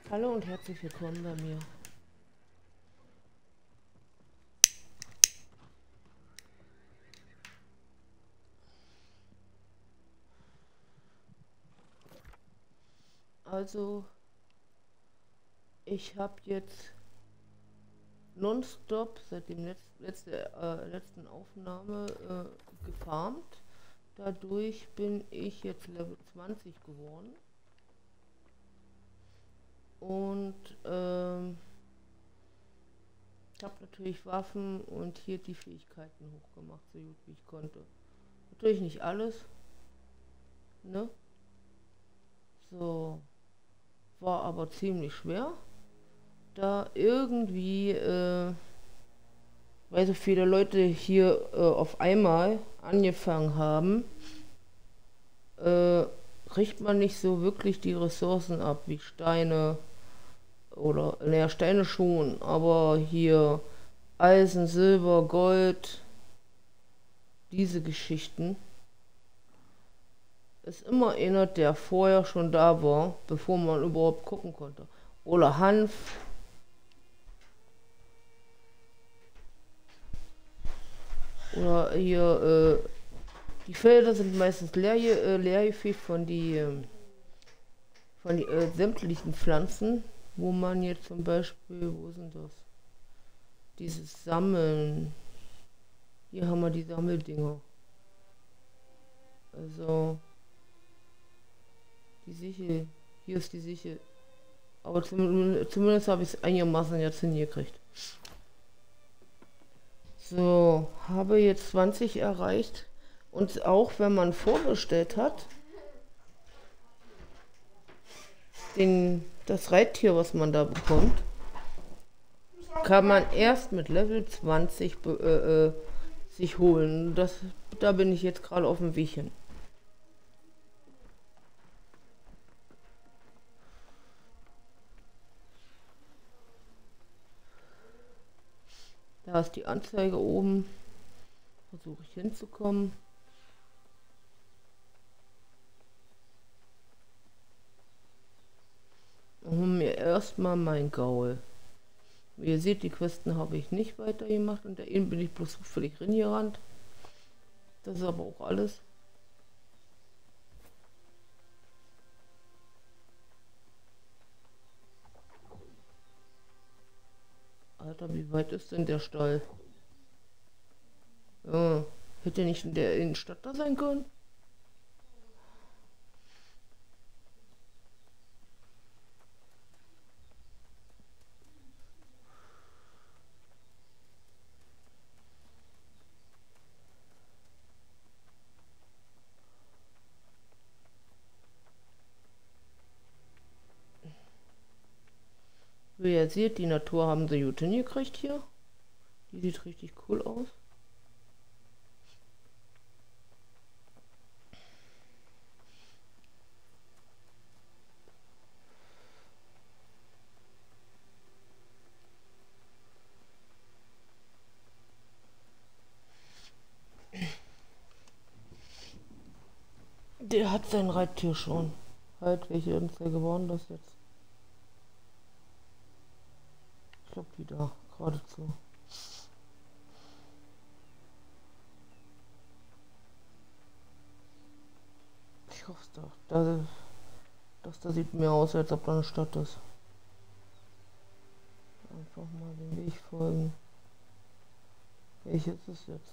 Hallo und herzlich willkommen bei mir. Also, ich habe jetzt nonstop seit dem letzten Aufnahme gefarmt. Dadurch bin ich jetzt Level 20 geworden. Und ich habe natürlich Waffen und hier die Fähigkeiten hochgemacht, so gut wie ich konnte. Natürlich nicht alles, ne? So, war aber ziemlich schwer, da irgendwie, weil so viele Leute hier auf einmal angefangen haben, äh, kriegt man nicht so wirklich die Ressourcen ab, wie Steine oder, naja, Steine schon, aber hier Eisen, Silber, Gold, diese Geschichten. Ist immer einer, der vorher schon da war, bevor man überhaupt gucken konnte. Oder Hanf. Oder hier, die Felder sind meistens leergefegt von die sämtlichen Pflanzen, wo man jetzt zum Beispiel, wo sind das? Dieses Sammeln. Hier haben wir die Sammeldinger. Also, die Sichel. Hier ist die Sichel. Aber zumindest habe ich es einigermaßen jetzt hingekriegt. So, habe jetzt 20 erreicht. Und auch wenn man vorbestellt hat, das Reittier, was man da bekommt, kann man erst mit Level 20 sich holen. Da bin ich jetzt gerade auf dem Weg hin. Da ist die Anzeige oben. Versuche ich hinzukommen. Und hol mir erstmal mein Gaul. Wie ihr seht, die Questen habe ich nicht weitergemacht und der eben bin ich bloß zufällig reingerannt. Das ist aber auch alles. Alter, wie weit ist denn der Stall? Ja, hätte nicht in der Innenstadt da sein können? Wie ihr seht, die Natur haben sie gut hingekriegt hier. Die sieht richtig cool aus. Der hat sein Reittier schon. Halt, welche Anzeige waren das jetzt? Ich glaube, die da geradezu. Ich hoffe es doch. Das sieht mir aus, als ob da eine Stadt ist. Einfach mal den Weg folgen. Welches ist es jetzt?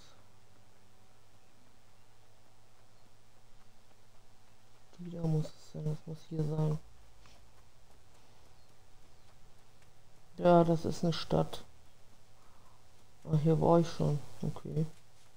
Die da muss es sein, das muss hier sein. Ja, das ist eine Stadt. Ach, hier war ich schon. Okay.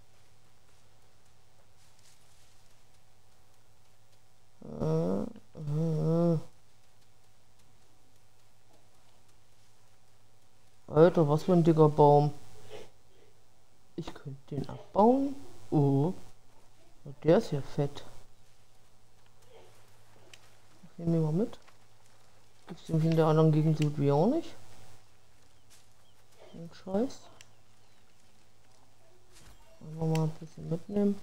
Alter, was für ein dicker Baum. Ich könnte den abbauen. Oh, der ist ja fett. Nehmen wir mal mit. Gibt es nämlich in der anderen Gegend so wie auch nicht. Den Scheiß. Einfach mal ein bisschen mitnehmen.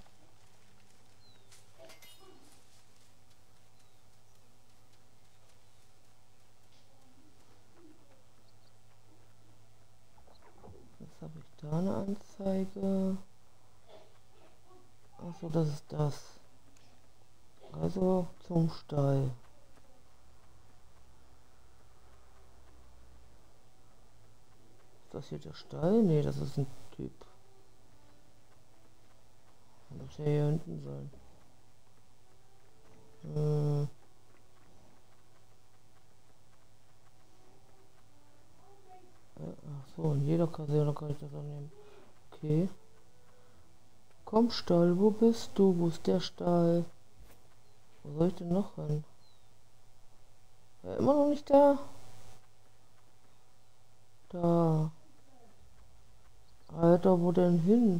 Anzeige. Achso, das ist das. Also zum Stall. Ist das hier der Stall? Nee, das ist ein Typ. Muss ja hier hinten sein. Ach so, in jeder Kaserne kann ich das annehmen. Okay. Komm, Stall, wo bist du? Wo ist der Stall? Wo soll ich denn noch hin? Immer noch nicht da? Da. Alter, wo denn hin?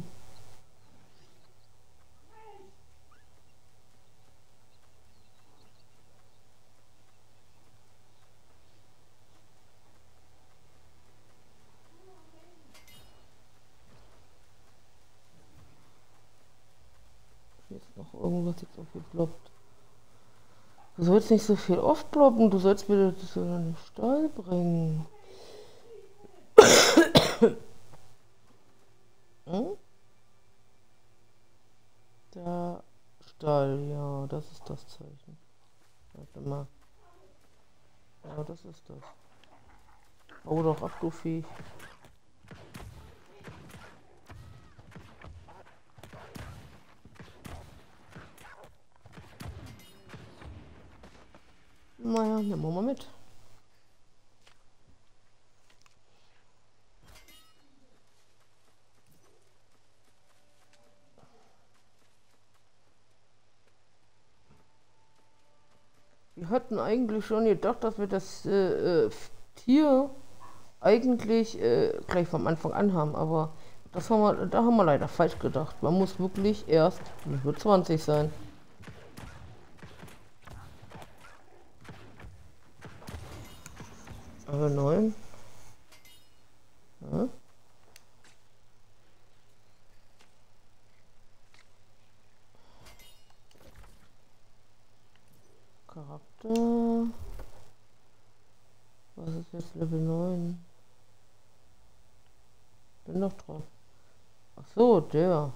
Hier ist noch irgendwas jetzt auf geploppt. Du sollst nicht so viel oft ploppen, du sollst mir das in den Stall bringen. Hm? Der Stall, ja, das ist das Zeichen. Warte mal. Ja, das ist das. Hau doch ab, du Viech. Naja, nehmen wir mal mit. Wir hatten eigentlich schon gedacht, dass wir das Tier eigentlich gleich vom Anfang an haben, aber da haben wir leider falsch gedacht. Man muss wirklich erst Level 20 sein. Aber 9. Ja. Charakter. Was ist jetzt Level 9? Bin noch drauf. Ach so, der.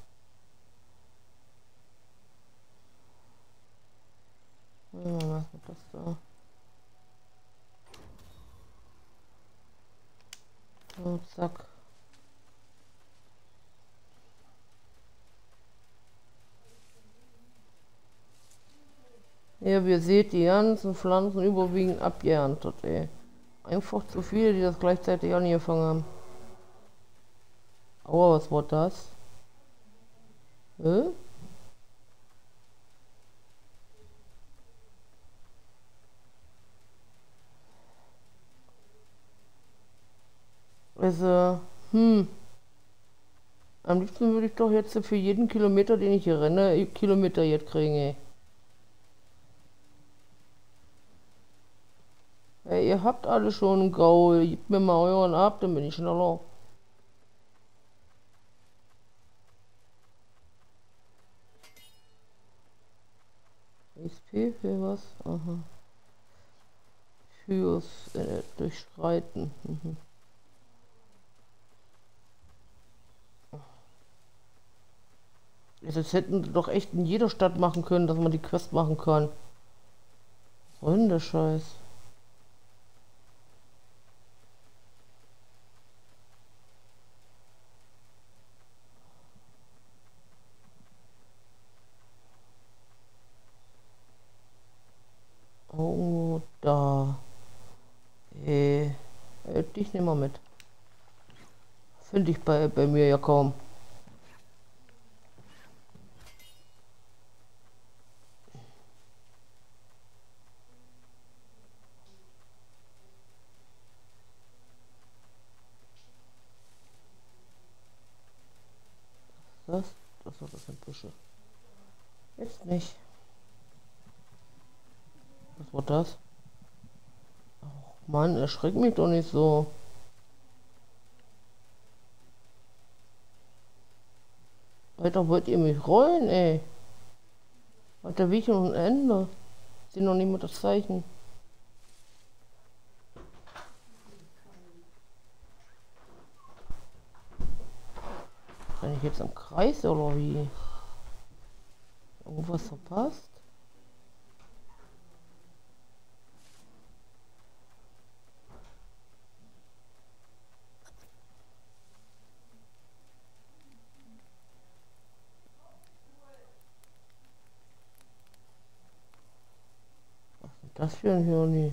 Ja, was ist das da? So, zack. Ja, wie ihr seht, die ganzen Pflanzen überwiegend abgeerntet, ey. Einfach zu viele, die das gleichzeitig angefangen haben. Aua, was war das? Hä? Also, am liebsten würde ich doch jetzt für jeden Kilometer, den ich hier renne, Kilometer jetzt kriegen, ey. Ey, ihr habt alle schon einen Gaul, gebt mir mal euren ab, dann bin ich schneller. XP für was? Aha. Fürs Durchschreiten. Das hätten sie doch echt in jeder Stadt machen können, dass man die Quest machen kann. Was soll denn der Scheiß? Oh, da. Dich nehmen wir mit. Finde ich bei mir ja kaum. Das sind Büsche. Jetzt nicht. Was war das? Oh Mann, erschreckt mich doch nicht so. Alter, wollt ihr mich rollen, ey? Hat der Weg und ein Ende. Ich sehe noch nicht mal das Zeichen. ich jetzt im Kreis oder wie? Irgendwas verpasst? Was ist denn das für ein Hirni?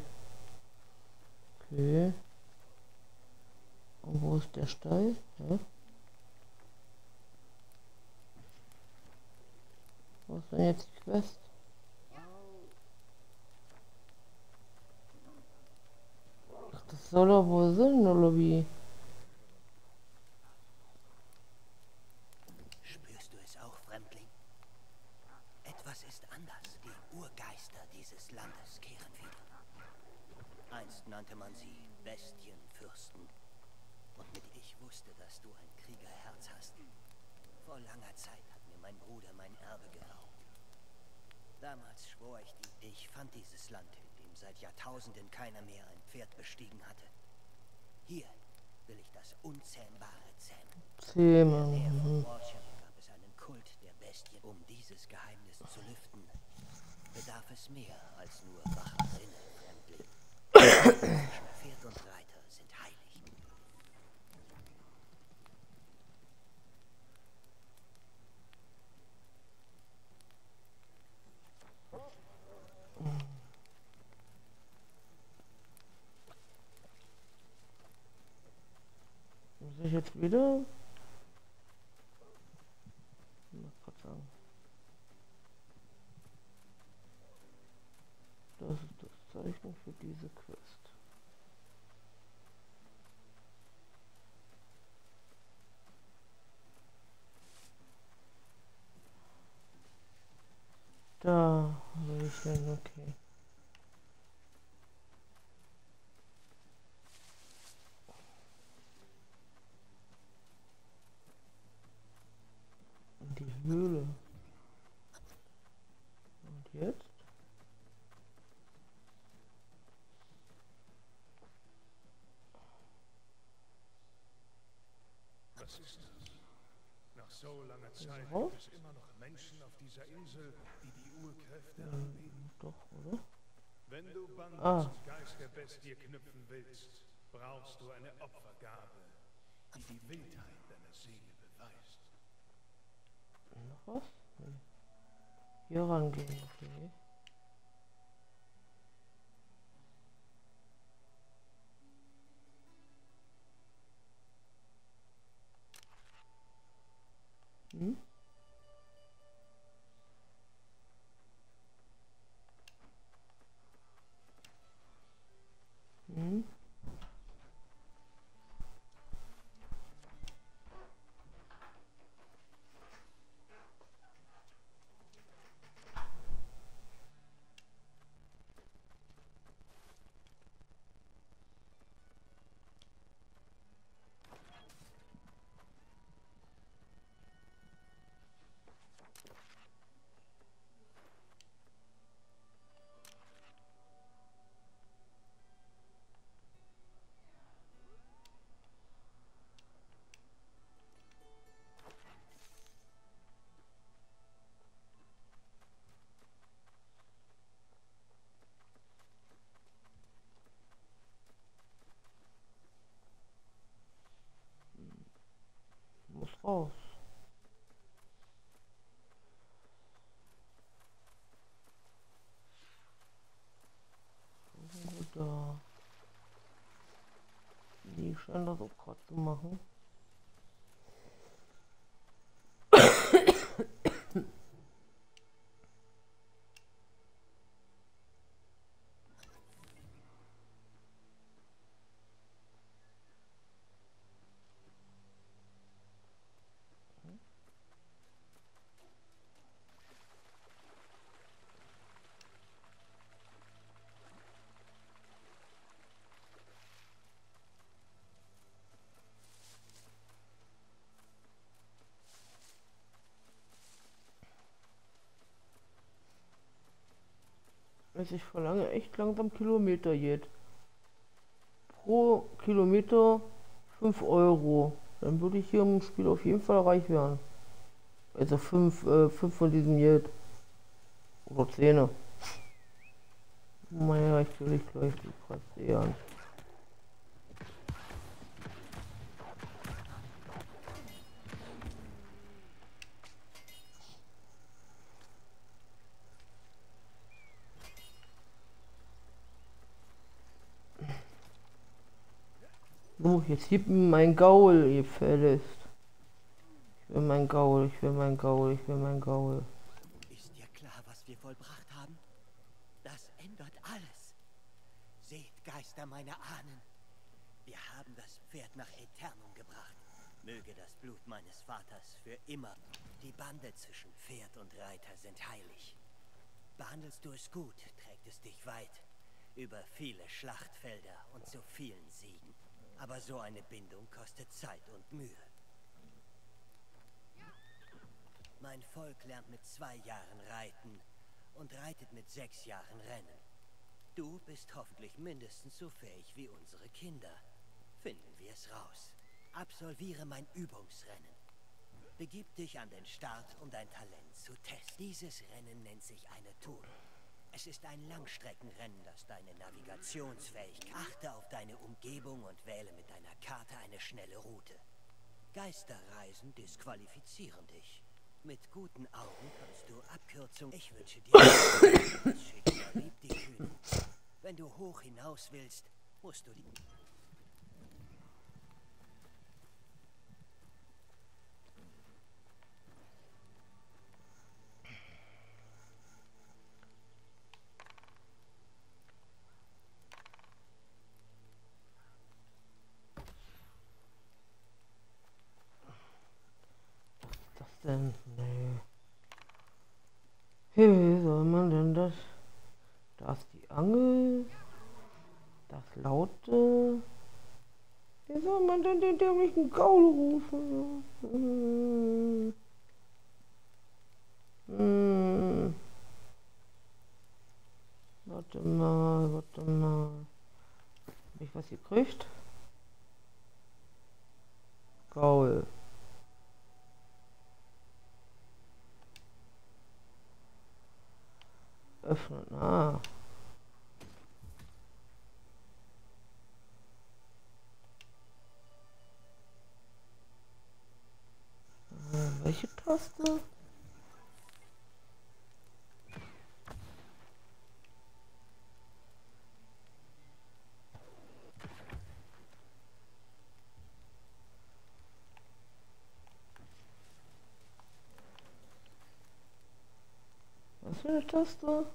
Okay. Und wo ist der Stall? Hä? Wo ist denn jetzt die Quest? Ach, das soll doch wohl Sinn, oder wie? Spürst du es auch, Fremdling? Etwas ist anders. Die Urgeister dieses Landes kehren wieder. Einst nannte man sie Bestienfürsten. Und mit ich wusste, dass du ein Kriegerherz hast. Vor langer Zeit hat mir mein Bruder mein Erbe geraubt. Damals schwor ich dir, ich fand dieses Land, in dem seit Jahrtausenden keiner mehr ein Pferd bestiegen hatte. Hier will ich das Unzähmbare zähmen. Zähmen. In der Nähe von Walsham gab es einen Kult der Bestien. Um dieses Geheimnis zu lüften, bedarf es mehr als nur wachen Rinnen, Fremdling. Zwischen Pferd und Reiter sind heilig. Muss ich jetzt wieder? Ich muss grad sagen. Das ist das Zeichen für diese Quest. Da will ich hin, okay. In die Höhle. Und jetzt? Was ist das? Nach so langer Zeit Ja. gibt es immer noch Menschen auf dieser Insel, die die Urkräfte anbeten. Doch, oder? Wenn du Band zum Geist der Bestie knüpfen willst, brauchst du eine Opfergabe, die die Wildheit deiner Seele beweist. Noch was? Nee. Hier rangehen, okay. Hm? Hm? Muss raus. Da. Die scheinen das auch gerade zu machen. Also ich verlange echt langsam Kilometer geht. Pro Kilometer 5 Euro. Dann würde ich hier im Spiel auf jeden Fall reich werden. Also fünf von diesem Geld. Oder 10. Naja, ich will dich gleich die Preise an. So, jetzt gib mir mein Gaul, ihr Verlässt. Ich will mein Gaul, ich will mein Gaul, ich will mein Gaul. Ist dir klar, was wir vollbracht haben? Das ändert alles. Seht, Geister meiner Ahnen. Wir haben das Pferd nach Aeternum gebracht. Möge das Blut meines Vaters für immer. Die Bande zwischen Pferd und Reiter sind heilig. Behandelst du es gut, trägt es dich weit. Über viele Schlachtfelder und zu vielen Siegen. Aber so eine Bindung kostet Zeit und Mühe. Mein Volk lernt mit 2 Jahren reiten und reitet mit 6 Jahren Rennen. Du bist hoffentlich mindestens so fähig wie unsere Kinder. Finden wir es raus. Absolviere mein Übungsrennen. Begib dich an den Start, um dein Talent zu testen. Dieses Rennen nennt sich eine Tour. Es ist ein Langstreckenrennen, das deine Navigationsfähigkeit. Achte auf deine Umgebung und wähle mit deiner Karte eine schnelle Route. Geisterreisen disqualifizieren dich. Mit guten Augen kannst du Abkürzungen. Ich wünsche dir das Schicksal liebt die Kühnen. Wenn du hoch hinaus willst, musst du die... Denn, nee. Wie soll man denn das? Da ist die Angel. Das Laute. Wie soll man denn den dämlichen Gaul rufen? Warte mal, warte mal. Hab ich was gekriegt? Gaul. Öffnen. Ah. Welche Taste? Was für eine Taste?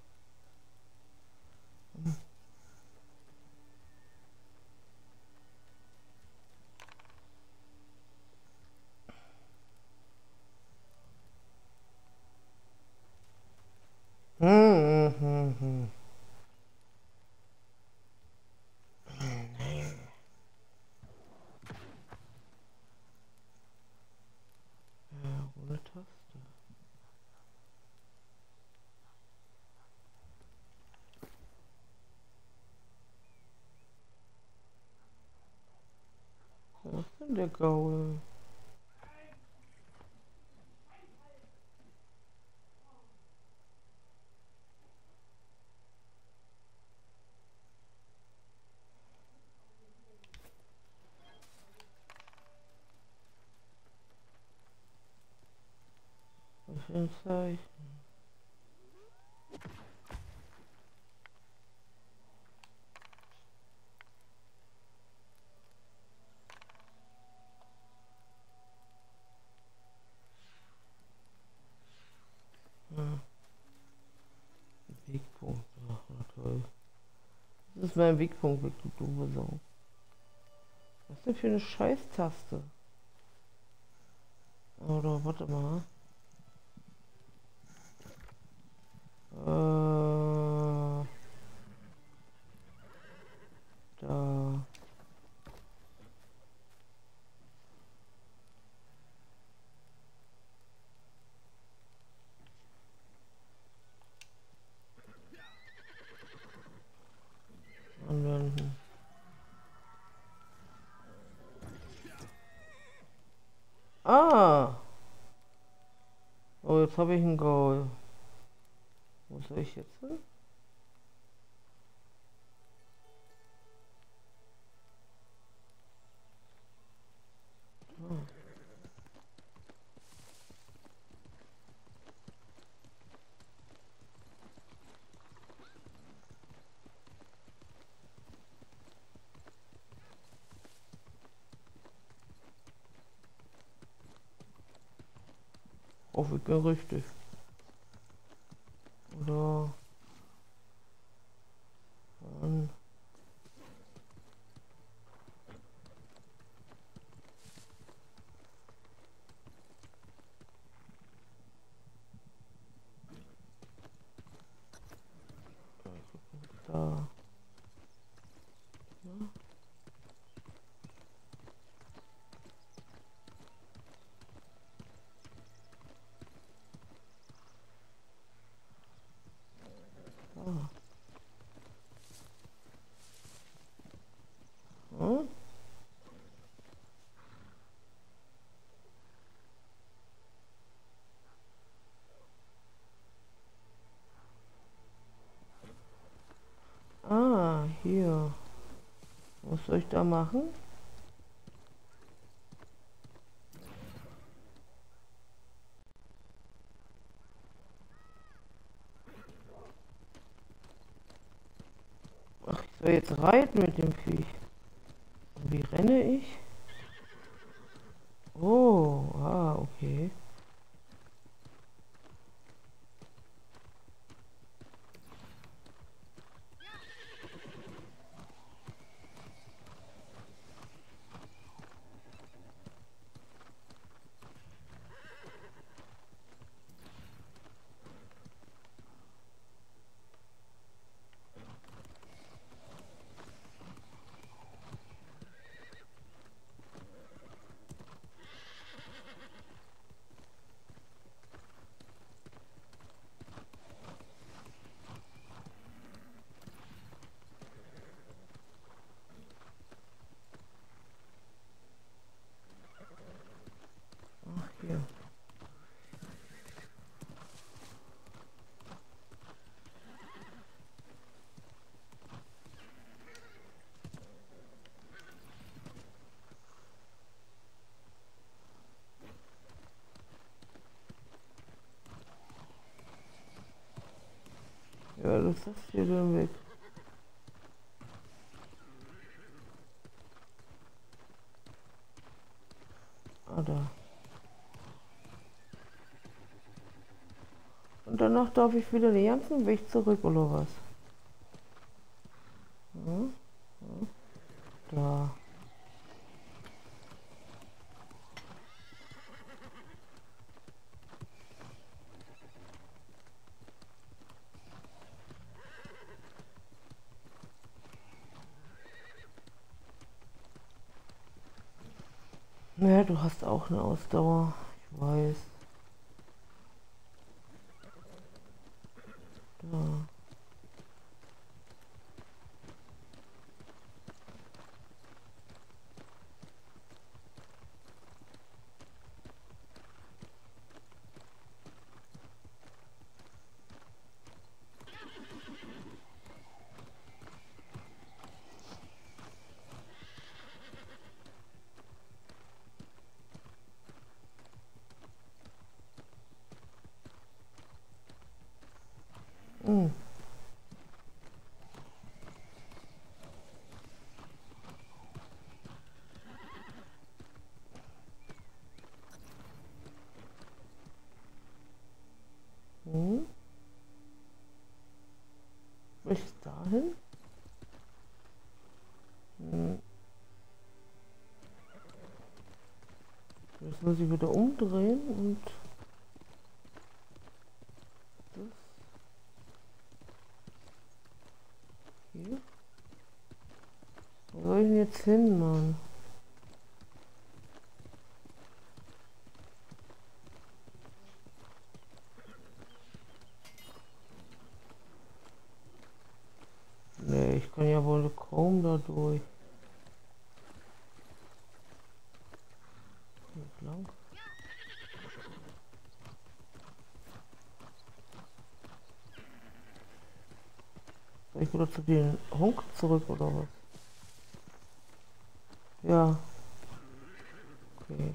Ja, ohne Taste. Was ist denn der Gaul? Was für ein Zeichen? Ja. Wegpunkt. Ach, na toll. Das ist mein Wegpunkt, weg, du dumme Sau. Was ist denn für eine Scheißtaste? Oder warte mal. Da. Anwenden. jetzt habe ich einen Gaul. Wo soll ich jetzt hin? Hoffe ich bin richtig. Oder dann. Da. Ja. Ah. Hm? Ah, hier. Was soll ich da machen? Ach, ich soll jetzt reiten mit dem Viech. Und wie renne ich? Oh, ah, okay. Ach, hier. Ja, das ist hier dann weg. Ah, da. Und danach darf ich wieder den ganzen Weg zurück, oder was? Hm? Hm? Da. Naja, du hast auch eine Ausdauer. Ich weiß. Da. Hm. Hm. Bis dahin? Hm. Jetzt muss ich wieder umdrehen und das hier. Wo soll ich denn jetzt hin, Mann? Nee, ich kann ja wohl kaum da durch. Nicht lang. Soll ich wieder zu den Honk zurück oder was? Ja. Okay.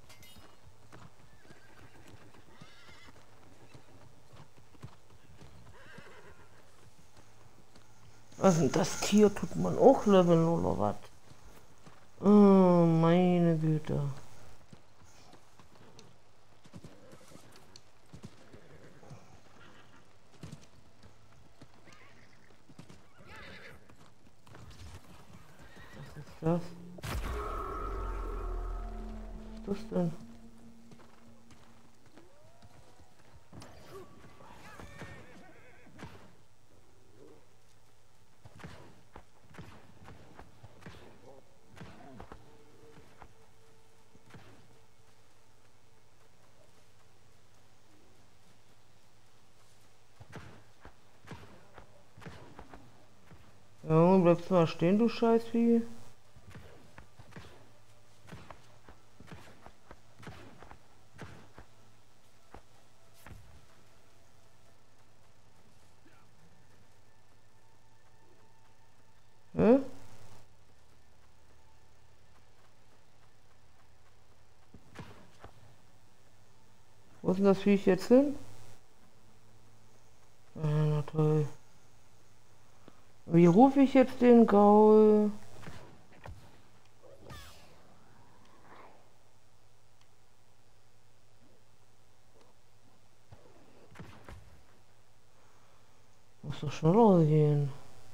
Also das Tier tut man auch leveln oder was? Oh, meine Güte. Was ist das? Was ist das denn? Ja, bleibst du mal stehen, du Scheißvieh. Hä? Wo ist denn das Viech jetzt hin? Na toll. Wie rufe ich jetzt den Gaul? Muss doch schneller gehen.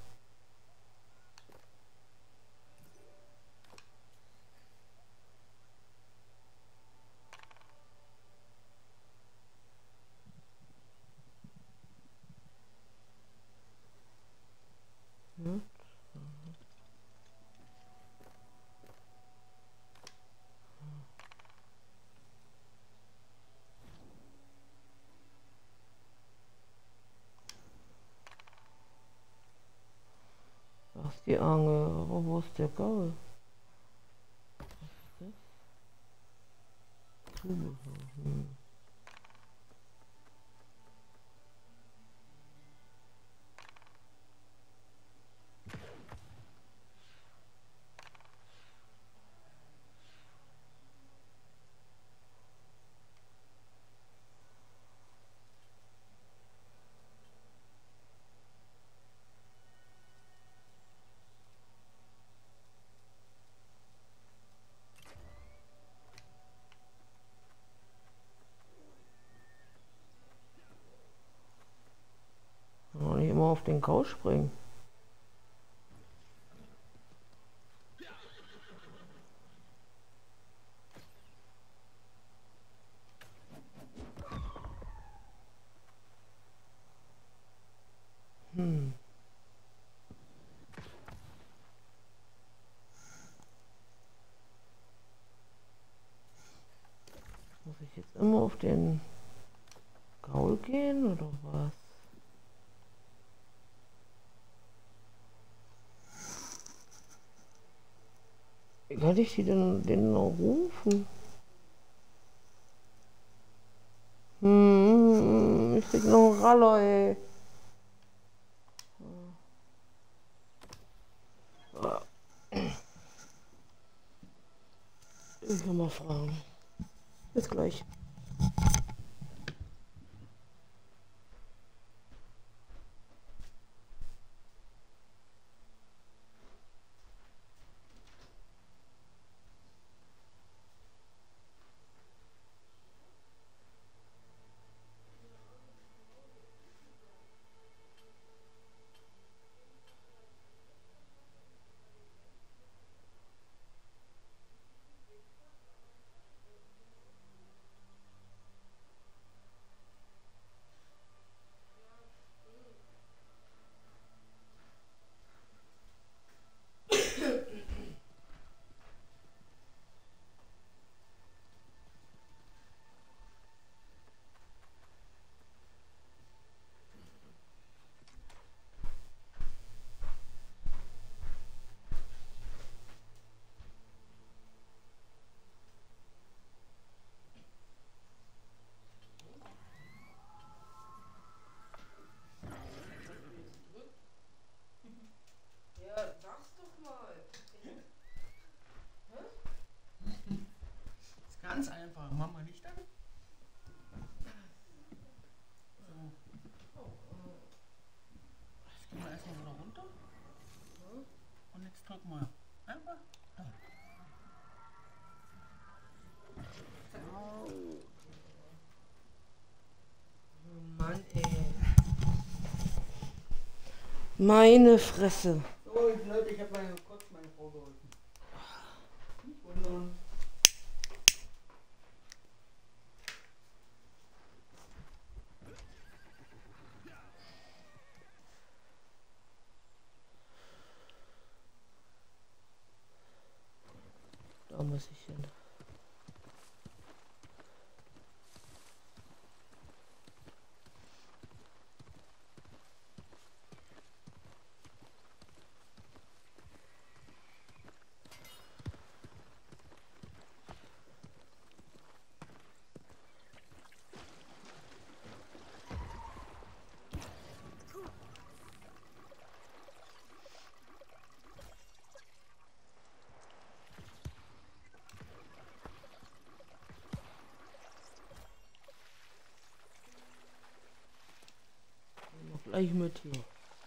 Hm? Da ist die Angel, aber wo ist der Gaul? Was ist das? Zubehör. Hm. Kann nicht immer auf den Gaul springen. Hm. Muss ich jetzt immer auf den Gaul gehen oder was? Wie kann ich den noch rufen? Ich krieg noch einen Raller, ey. Ich kann mal fragen. Bis gleich. Ganz einfach. Machen wir Licht an. So. Jetzt gehen wir erstmal wieder runter. Und jetzt drücken wir einfach da. Mann, ey. Meine Fresse. So, Leute, ich habe kurz meine Frau geholfen. Nicht wundern. Da muss ich hin. Gleich mit hier.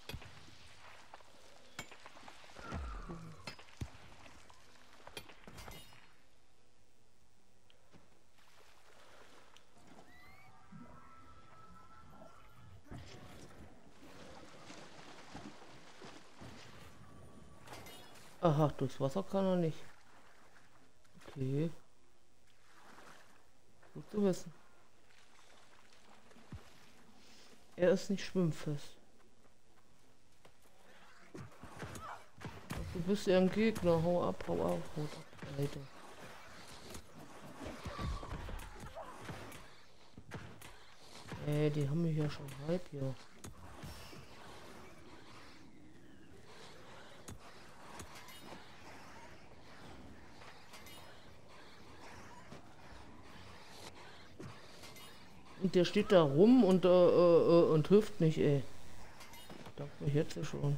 Aha, durchs Wasser kann er nicht. Okay. Gut zu wissen. Er ist nicht schwimmfest. Du bist ja ein Gegner. Hau ab, hau auf. Hau ab, Alter. Die haben mich ja schon halb hier. Und der steht da rum und hilft nicht, ey. Dank mich jetzt schon.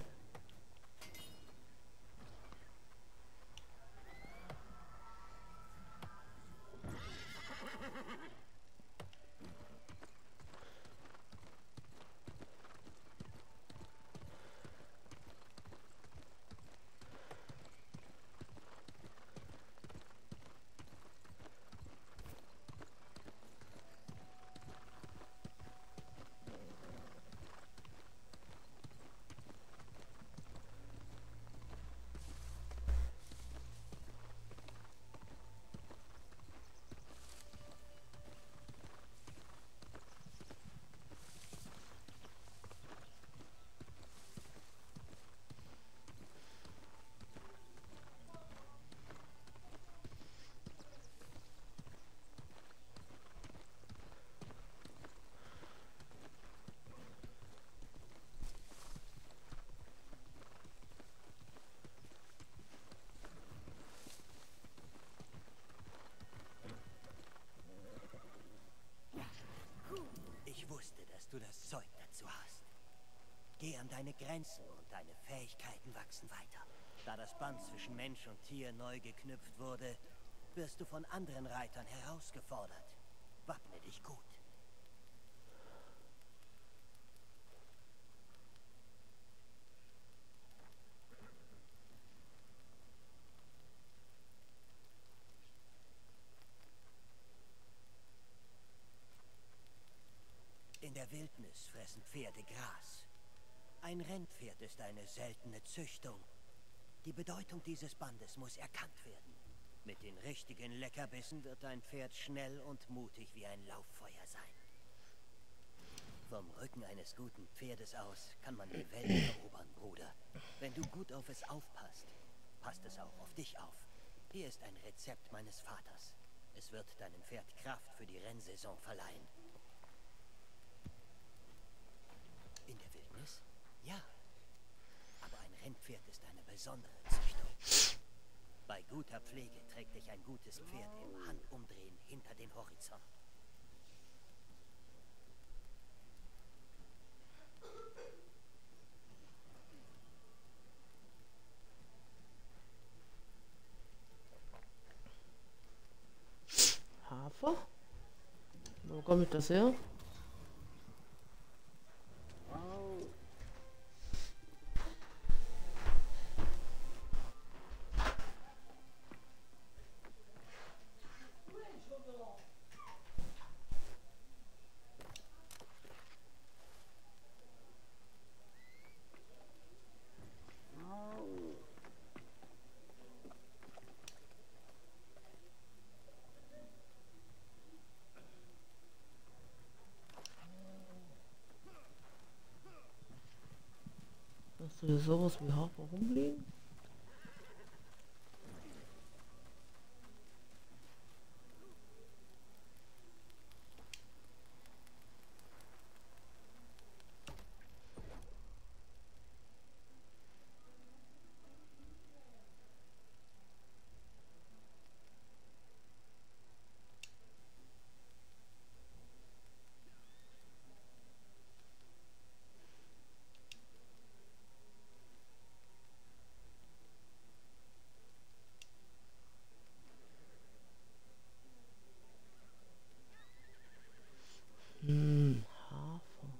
Ich wusste, dass du das Zeug dazu hast. Geh an deine Grenzen und deine Fähigkeiten wachsen weiter. Da das Band zwischen Mensch und Tier neu geknüpft wurde, wirst du von anderen Reitern herausgefordert. Wappne dich gut. In der Wildnis fressen Pferde Gras. Ein Rennpferd ist eine seltene Züchtung. Die Bedeutung dieses Bandes muss erkannt werden. Mit den richtigen Leckerbissen wird dein Pferd schnell und mutig wie ein Lauffeuer sein. Vom Rücken eines guten Pferdes aus kann man die Welt erobern, Bruder. Wenn du gut auf es aufpasst, passt es auch auf dich auf. Hier ist ein Rezept meines Vaters. Es wird deinem Pferd Kraft für die Rennsaison verleihen. In der Wildnis? Ja. Aber ein Rennpferd ist eine besondere Züchtung. Bei guter Pflege trägt dich ein gutes Pferd im Handumdrehen hinter den Horizont. Opfer? Wo komme ich das her? Hast du hier sowas wie Hafer rumliegen? Hafer.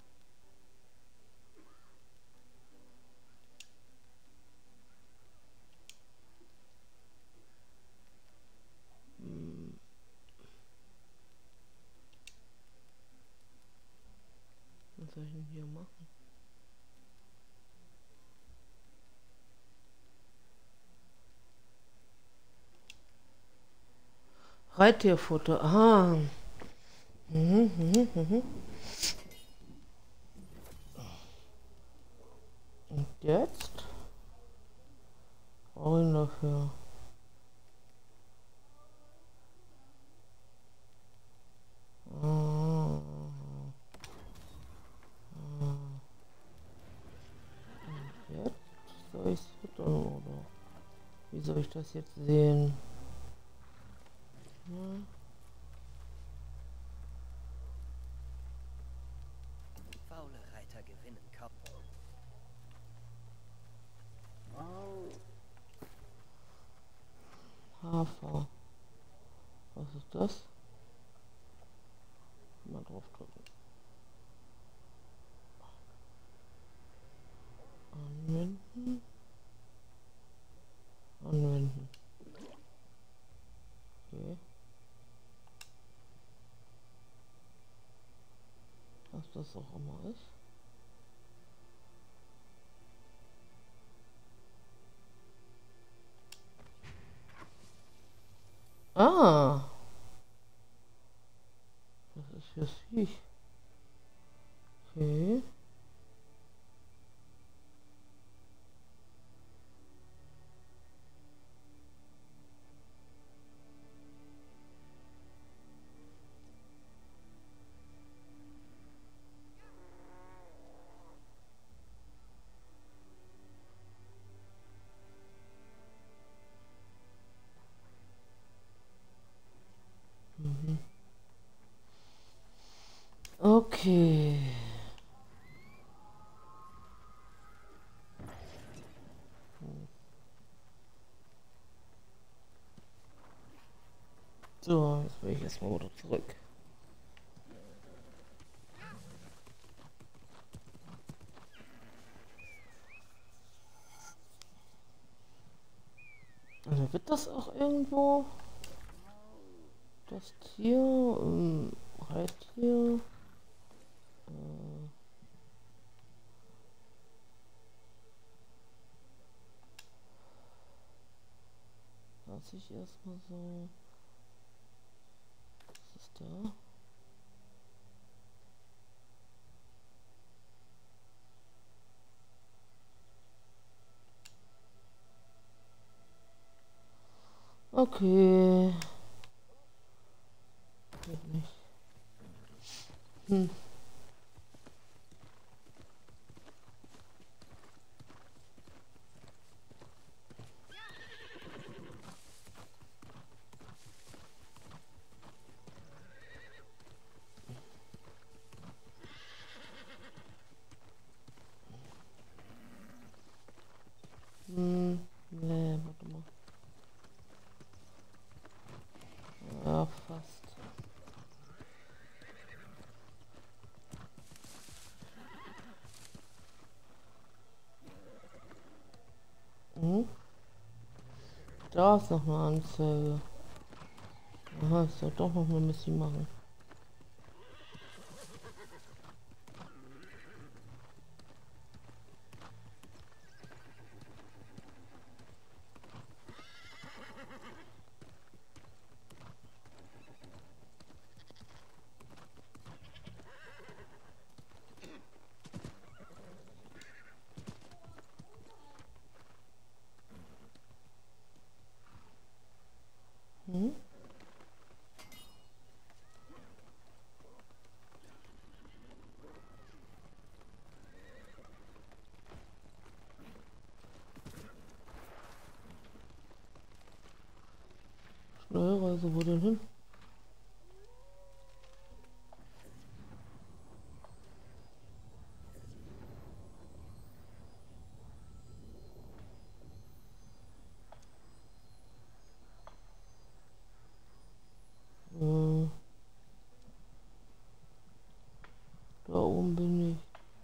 Was soll ich denn hier machen? Reittierfutter. Aha. Und jetzt? Brauche ich dafür. Jetzt soll ich es füttern, oder? Wie soll ich das jetzt sehen? Ja. Faule Reiter gewinnen kaum. Hafer. Was ist das? Mal drauf drücken. Anwenden. Anwenden. Okay. Was das auch immer ist. Ah. Das ist fürs Viech. Okay. Okay. So, jetzt will ich erstmal wieder zurück. Also wird das auch irgendwo? Das Tier, Reittier. Lass ich erstmal so. Was ist da? Okay. Geht nicht. Nee, warte mal. Ja, fast. da ist noch eine Anzeige. Aha, ich soll doch noch eine Mission machen. Hm? Schnellreise, wo denn hin? Äh, da oben bin ich.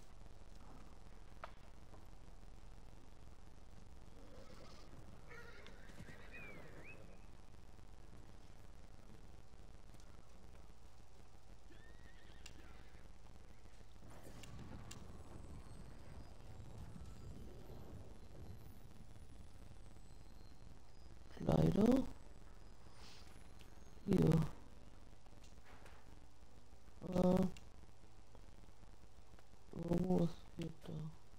Kleider. Hier. Irgendwas fehlt da.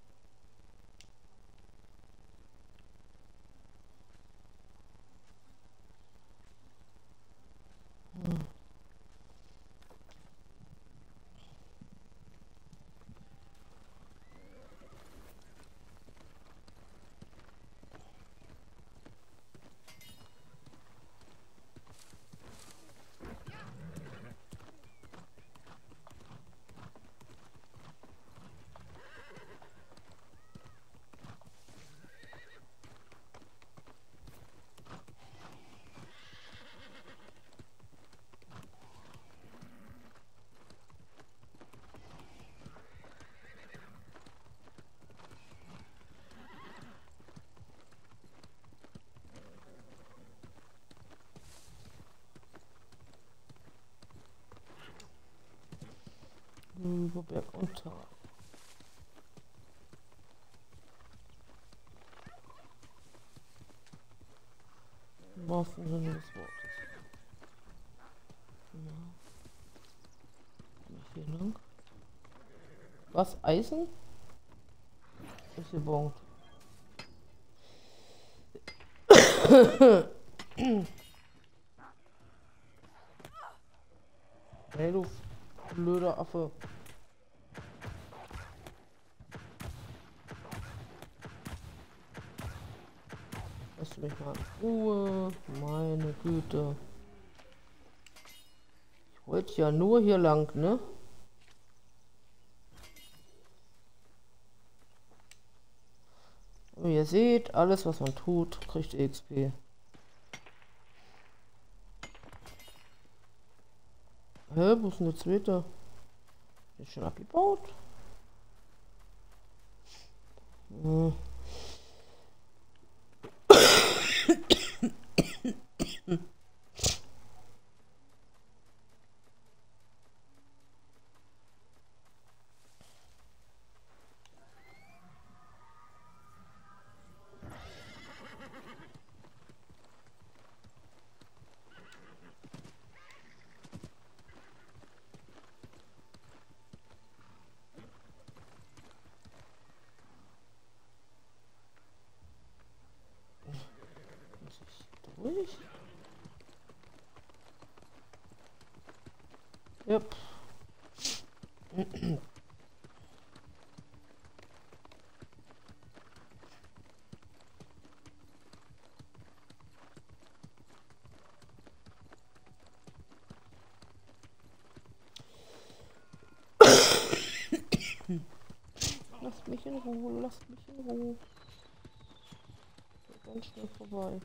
Hm. Über Berg und Tal. Im wahrsten Sinne des Wortes. Ja. Vielen Dank. Was? Eisen? Ist gebongt. Hey, du blöder Affe. Lass mich mal in Ruhe. Meine Güte. Ich wollte ja nur hier lang, ne? Und ihr seht, alles was man tut, kriegt EXP. Hä, wo ist denn der zweite? Ist schon abgebaut? Hm. Durch? Yep. Lasst mich in Ruhe, lasst mich in Ruhe. Geht ganz schnell vorbei.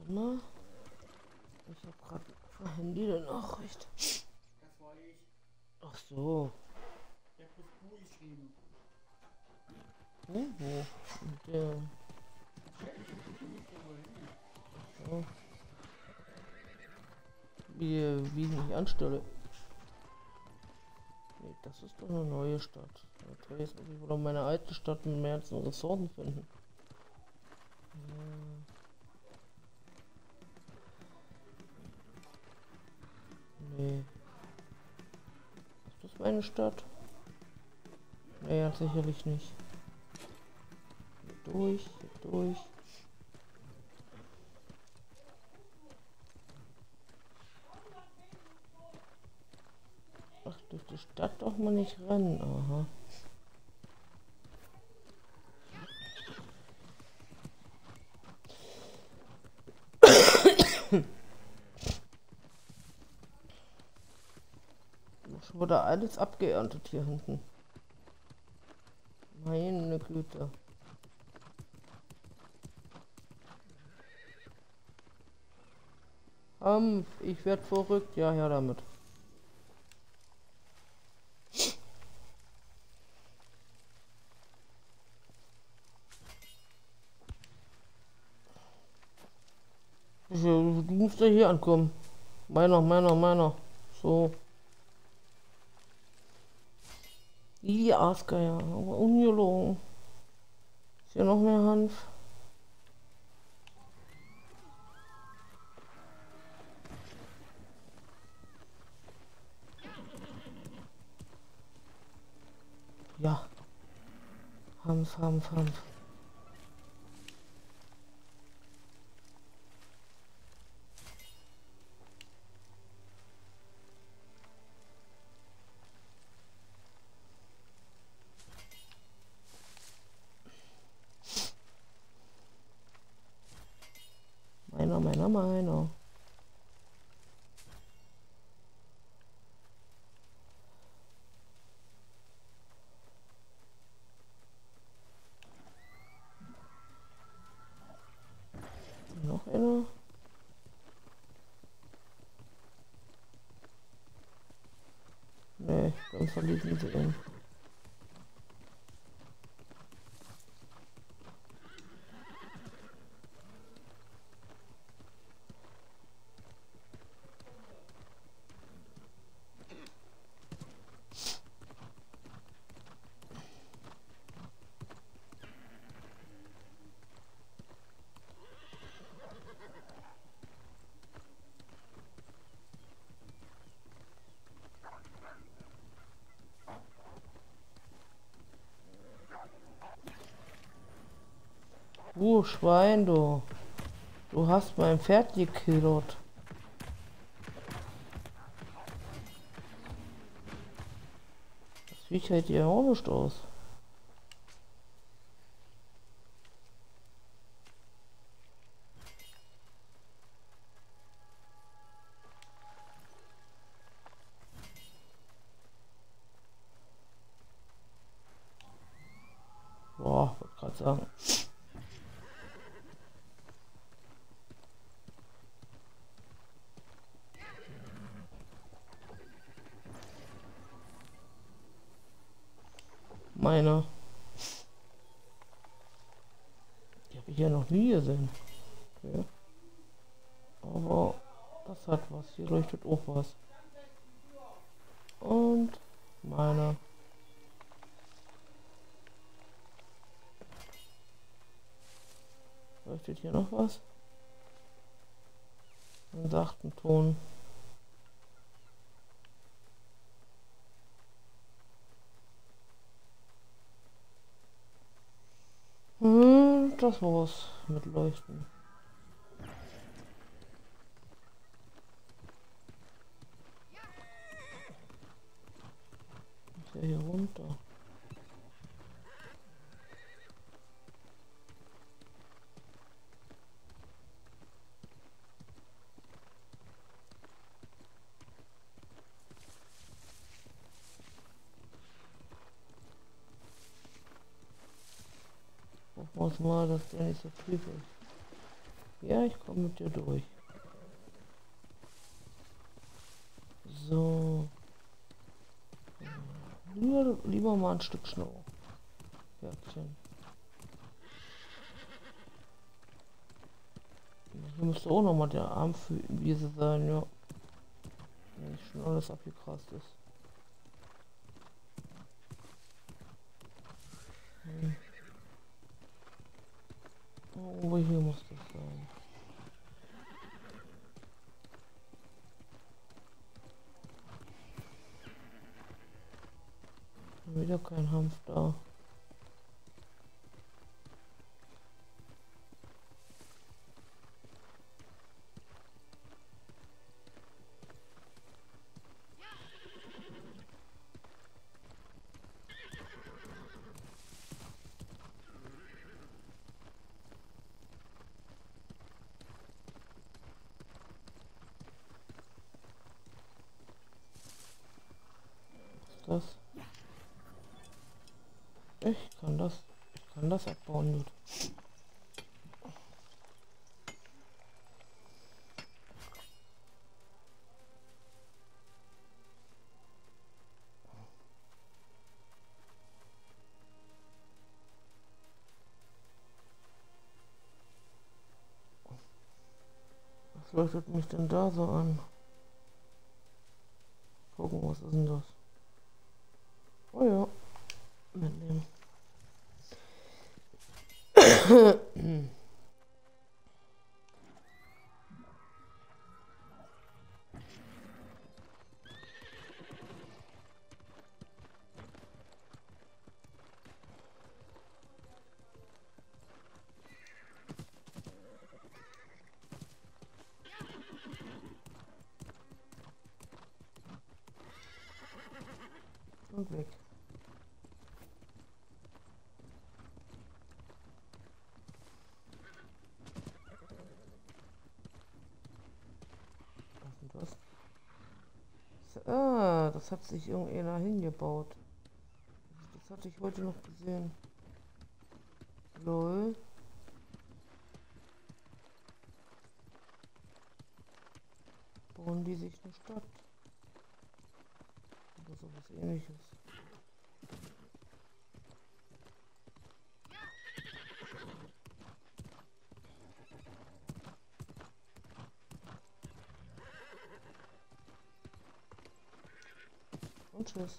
Warte mal. Ich habe gerade ein Handy eine Nachricht. Das war ich. Ach so. Der hat das Buch geschrieben. Wo? Der. Ja. Wie ich mich anstelle. Nee, das ist doch eine neue Stadt. Ja, jetzt muss ich wohl meine alte Stadt mit mehr als Ressourcen finden. Nee. Ist das meine Stadt? Nee, ja, sicherlich nicht. Hier durch, hier durch. Ach, durch die Stadt doch mal nicht rennen, aha. Schon wurde alles abgeerntet hier hinten. Meine Güte. Ich werd verrückt. Ja, ja, damit. Du musst ja hier ankommen. Meiner. So. Die Aasgeier, aber ungelogen. Ist hier noch mehr Hanf? Ja. Hanf. Meiner. Noch einer? Nee, dann verließen sie ihn. Schwein, du. Du hast mein Pferd gekillt. Das Viech hält ja auch nicht aus. Boah, wollte gerade sagen. Meine. Die habe ich ja noch nie gesehen. Okay. Aber das hat was. Hier leuchtet auch was. Und meine. Leuchtet hier noch was? Einen sachten Ton. Das war's mit Leuchten. Ist ja hier runter. Hoffen wir mal, dass der nicht so tief ist. Ja, ich komme mit dir durch. So. Lieber mal ein Stück Schnee. Pferdchen. Hier müsste auch nochmal der Armwiese sein, ja. Wenn schon alles abgegrast ist. Oh, hier muss das sein. Wieder kein Hanf da. Was ist das? Ich kann das abbauen, gut. Was leuchtet mich denn da so an? Gucken, was ist denn das? Oh ja, mitnehmen. Und weg. Was ist denn das? Ah, das hat sich irgendeiner hingebaut. Das hatte ich heute noch gesehen. Lol. Bauen die sich eine Stadt? Oder sowas ähnliches. Und tschüss.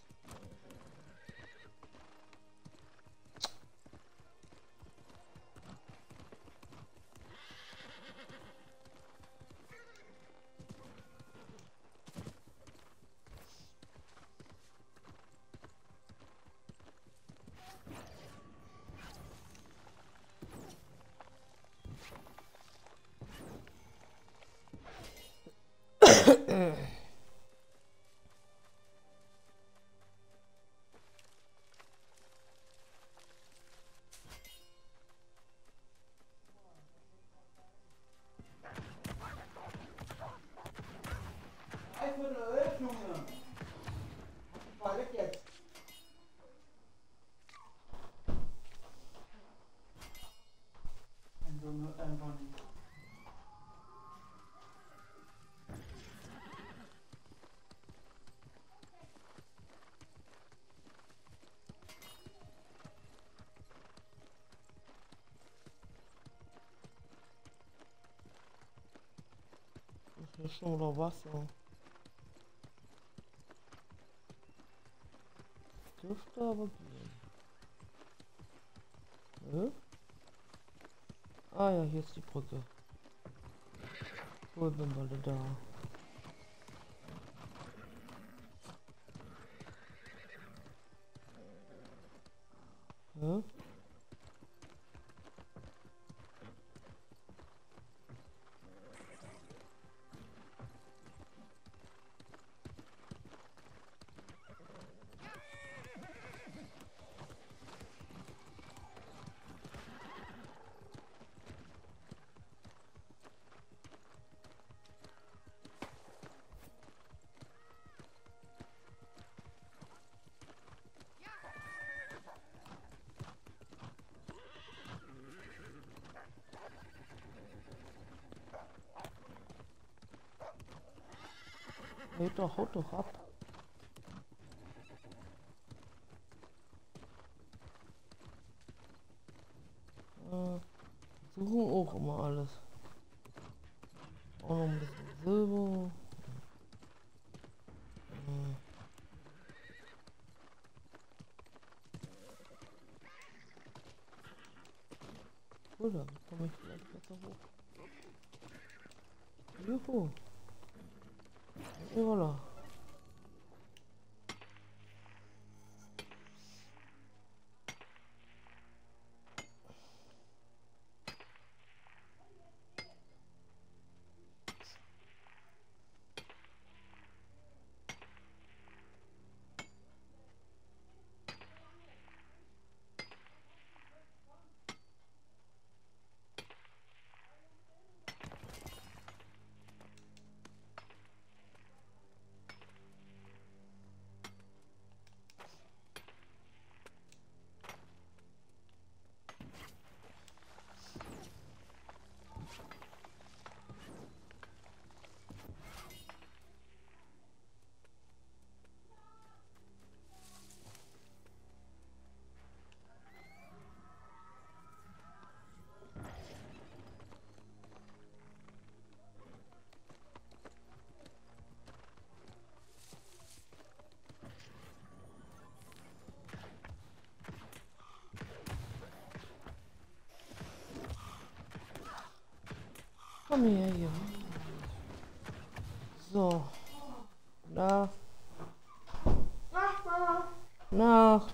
Ist hier schon wieder Wasser. Dürfte aber gehen. Hä? Ah ja, hier ist die Brücke. Wo bin wir denn da? Hä? Haut doch ab. Suchen auch immer alles. Auch noch ein bisschen Silber. Cool, dann komme ich vielleicht besser hoch. Juhu. Voilà. Komm her hier. So. Na. Nacht.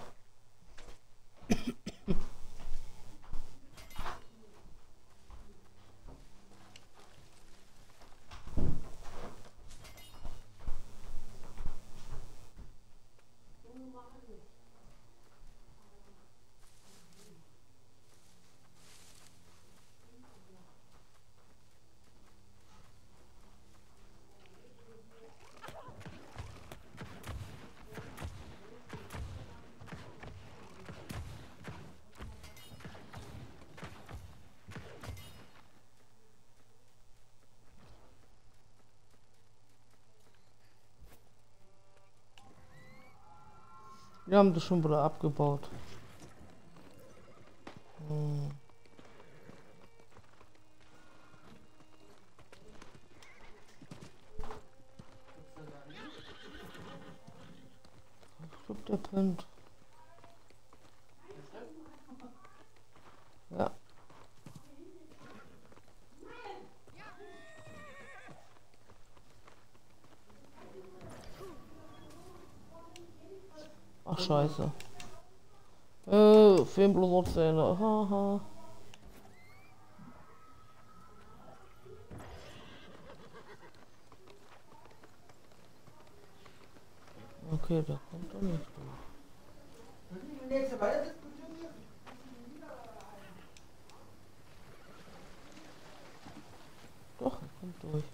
Wir haben das schon wieder abgebaut. Ich glaube, der pennt. Ja. Ach, scheiße. Fehlen bloß noch Zähne. Haha. Okay, da kommt er nicht durch. Doch, er kommt durch.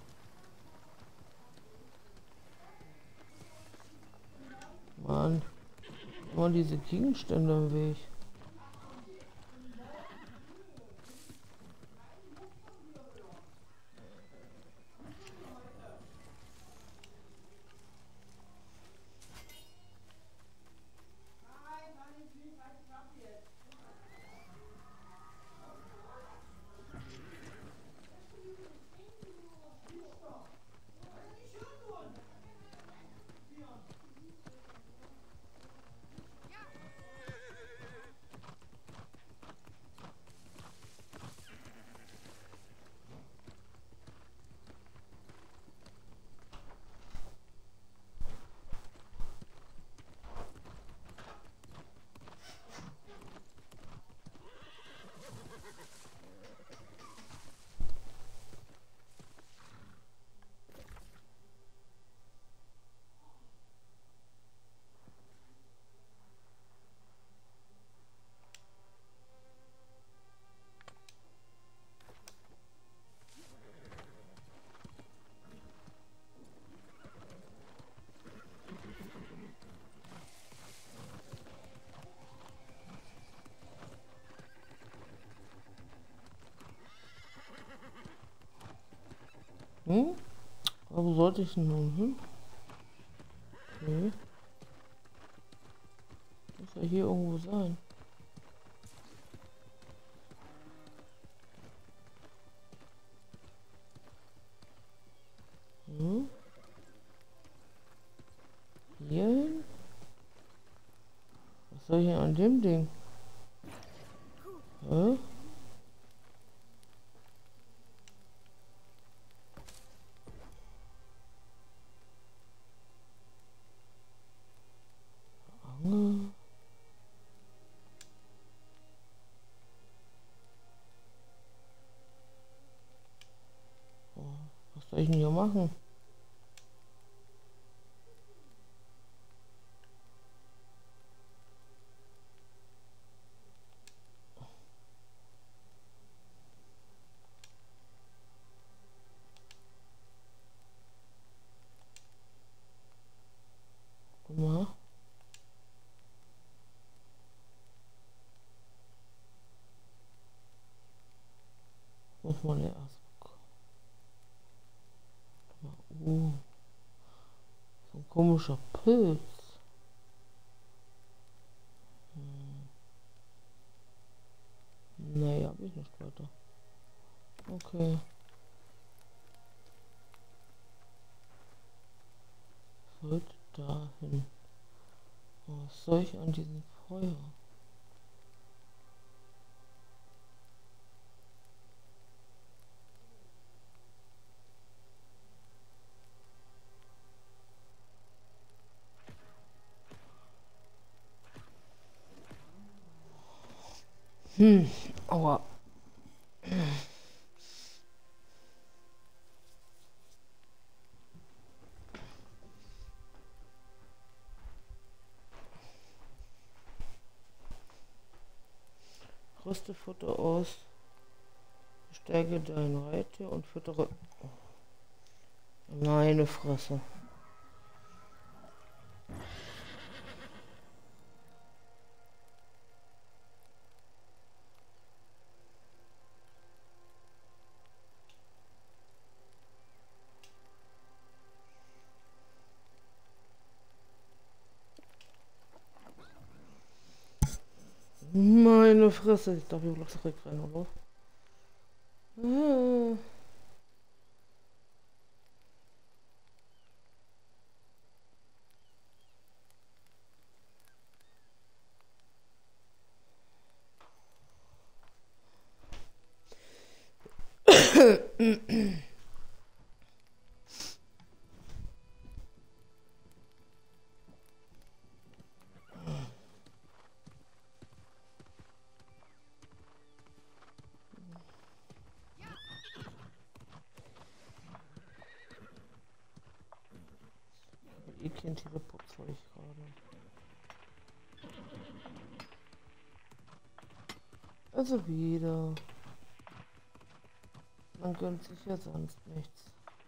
Mann. Immer diese Gegenstände im Weg. Aber sollte ich nun hin? Okay. Muss ja hier irgendwo sein. Hier hin? Was soll ich denn an dem Ding? Hä? Angel. Oh, was soll ich denn hier machen? Guck mal. Muss man ja erst gucken. So ein komischer Pilz. Nee, hab ich nicht weiter. Okay. Sollte dahin. Was soll ich an diesem Feuer? Aua. Rüste Futter aus. Stärke dein Reittier und füttere. Meine Fresse. Meine Fresse, ich darf hier bloß direkt rein, oder? Ah. Kein Teleportzeug gerade. Also wieder. Man gönnt sich ja sonst nichts.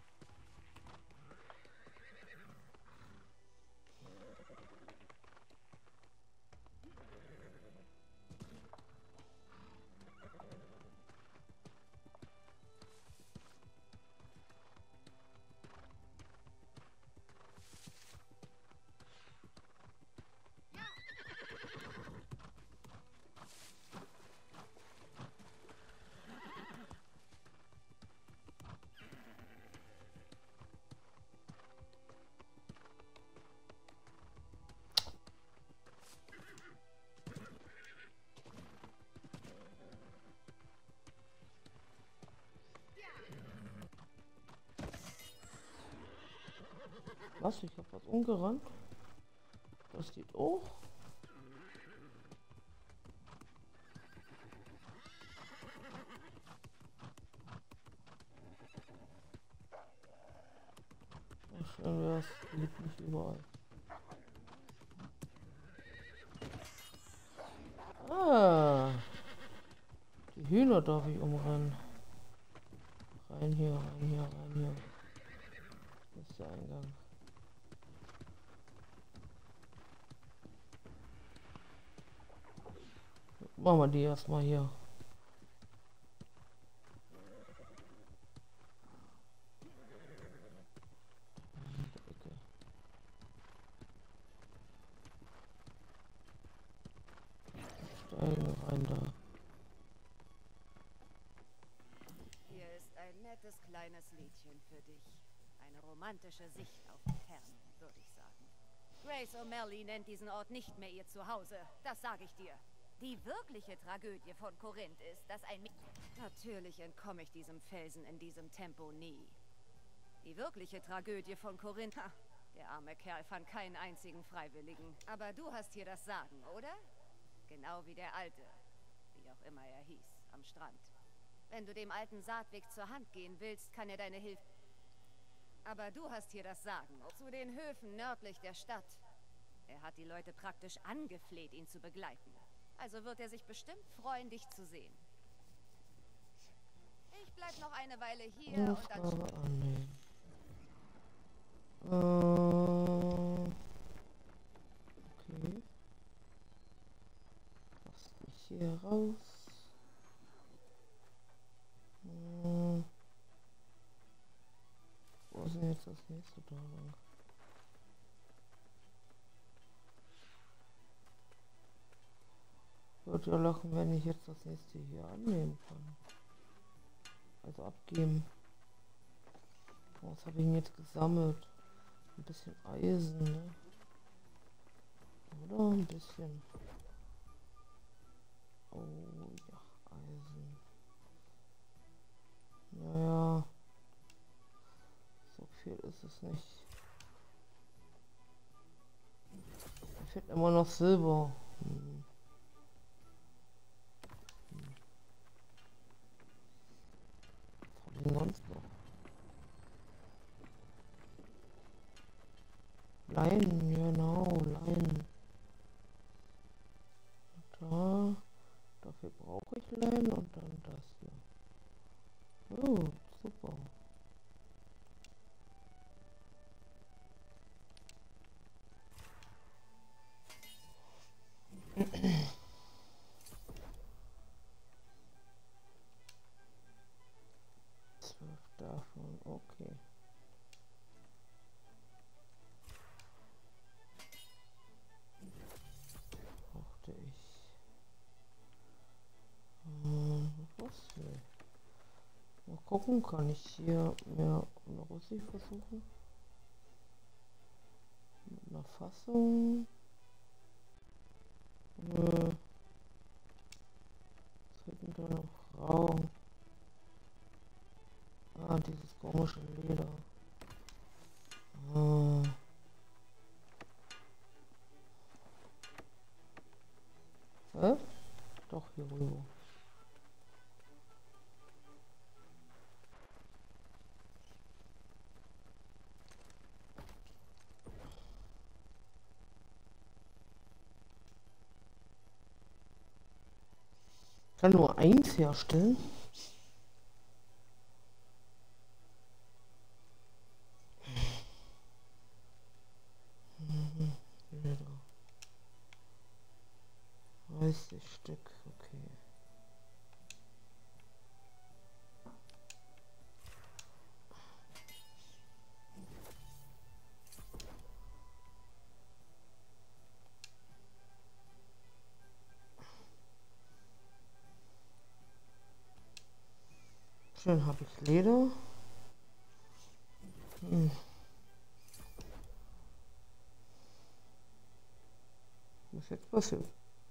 Was? Ich hab was umgerannt. Das geht auch. Schön wär's, liegt nicht überall. Ah, die Hühner darf ich umrennen. Rein hier, rein hier, rein hier. Das ist der Eingang. Machen wir die erstmal hier. nettes kleines Liedchen für dich. Eine romantische Sicht auf die Ferne, würde ich sagen. Grace O'Malley nennt diesen Ort nicht mehr ihr Zuhause. Das sage ich dir. Die wirkliche Tragödie von Korinth ist, dass ein... Natürlich entkomme ich diesem Felsen in diesem Tempo nie. Die wirkliche Tragödie von Korinth... Ha, der arme Kerl fand keinen einzigen Freiwilligen. Aber du hast hier das Sagen, oder? Genau wie der Alte, wie auch immer er hieß, am Strand. Wenn du dem alten Saatweg zur Hand gehen willst, kann er deine Hilfe... Aber du hast hier das Sagen. Zu den Höfen nördlich der Stadt. Er hat die Leute praktisch angefleht, ihn zu begleiten. Also wird er sich bestimmt freuen, dich zu sehen. Ich bleib noch eine Weile hier und dann... Aufgabe annehmen. Okay. Lass mich hier raus. Wo ist denn jetzt das nächste da lang? Würde ja lachen, wenn ich jetzt das nächste hier annehmen kann. Also abgeben. Was habe ich denn jetzt gesammelt? Ein bisschen Eisen, ne? Oder ein bisschen. Oh ja, Eisen. Naja. So viel ist es nicht. Da fehlt immer noch Silber. Was habe ich denn sonst noch? Leinen, genau, Leinen. Da, dafür brauche ich Leinen und dann das hier. Oh, super. Davon, okay. Brauchte ich. Was? Nee. Mal gucken, kann ich hier mehr eine Russi versuchen? Mit einer Fassung. Was wird denn da noch Raum? Ah, dieses komische Leder. Doch, hier rüber. Ich kann nur eins herstellen. Leder. 30 Stück, okay. Schön, habe ich Leder. Was ist jetzt passiert?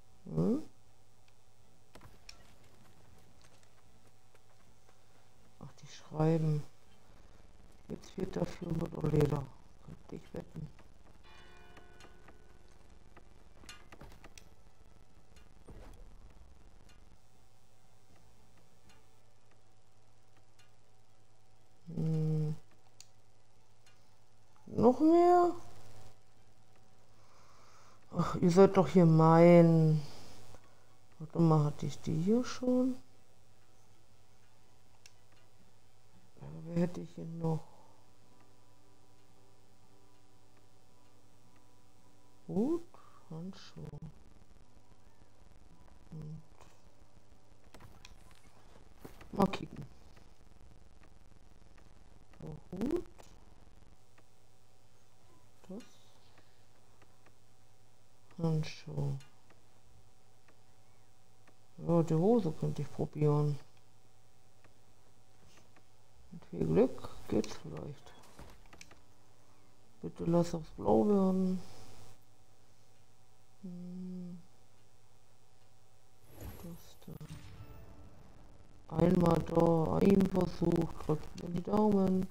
Ach, die schreiben. Jetzt fehlt dafür oder Leder. Könnte ich wetten. Noch mehr? Ach, ihr seid doch hier mein. Warte mal, hatte ich die hier schon? Ja, wer hätte ich hier noch? Gut, Handschuhe. Und mal kicken. So, gut. Das. Handschuhe. Ja, die Hose könnte ich probieren. Und Viel Glück, geht's vielleicht. Bitte lass aufs Blau werden. Das da. Einmal da, ein Versuch, drückt mir die Daumen.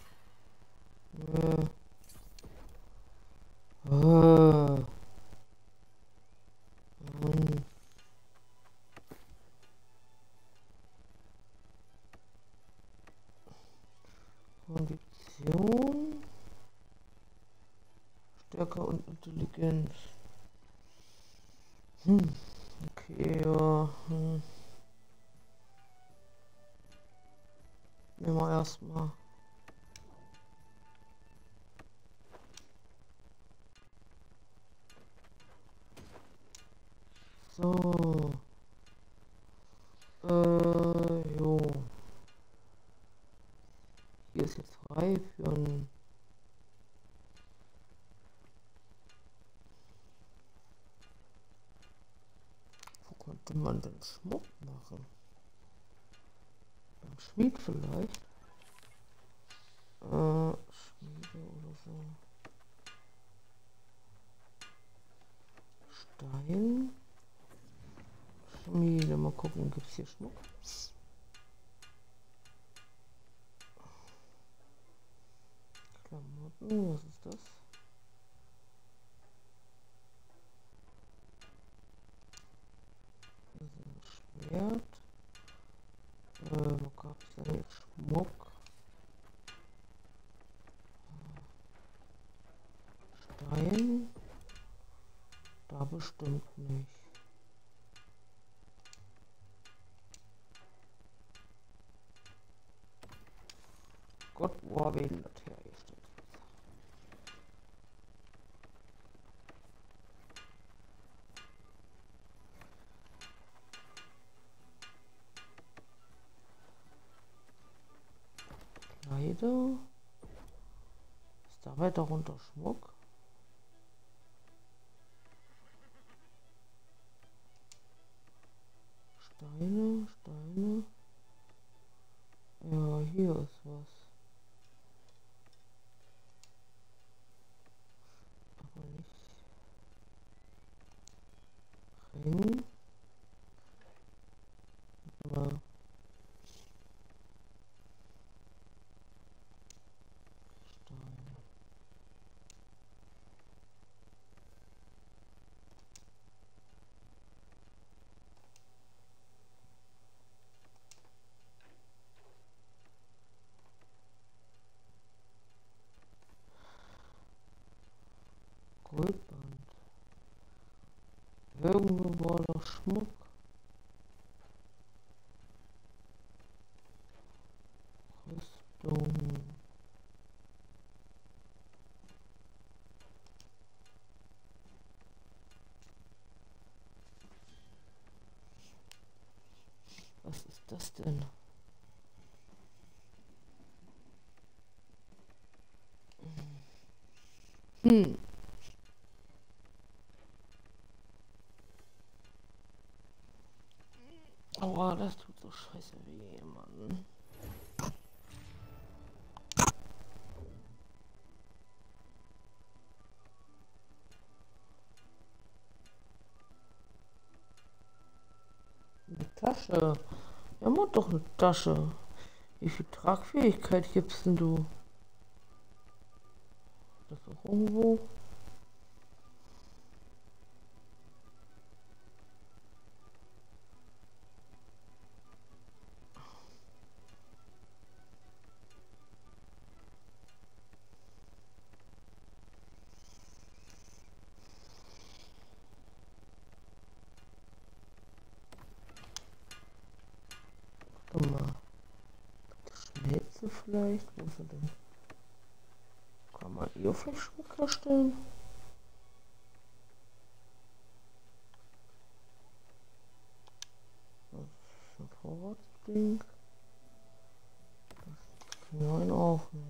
Kondition, Stärke und Intelligenz. Okay, ja. Nehmen wir erstmal. So. Jo. Hier ist jetzt frei für ein... Wo könnte man denn Schmuck machen? Beim Schmied vielleicht? Schmiede oder so. Stein. Schmiede, mal gucken, gibt es hier Schmuck? Klamotten, was ist das? Das ist ein Schwert. Wo gab es denn jetzt Schmuck? Stein? Da bestimmt nicht. Gott, wo habe ich denn das hergestellt? Kleider? Ist dabei darunter Schmuck? Steine, Steine. Ja, hier ist was. Aber nicht. Ring. Aber Stein. Goldband. Irgendwo war doch Schmuck. Rüstung. Was ist das denn? Aua, das tut so scheiße weh, Mann. Eine Tasche. Ja, mach doch eine Tasche. Wie viel Tragfähigkeit gibst denn du? Das ist auch irgendwo. Warte mal. Schnellste vielleicht? Wo ist er denn? Kann man hier vielleicht Schmuck herstellen? Das ist ein Vorratsding. Nein, auch nicht.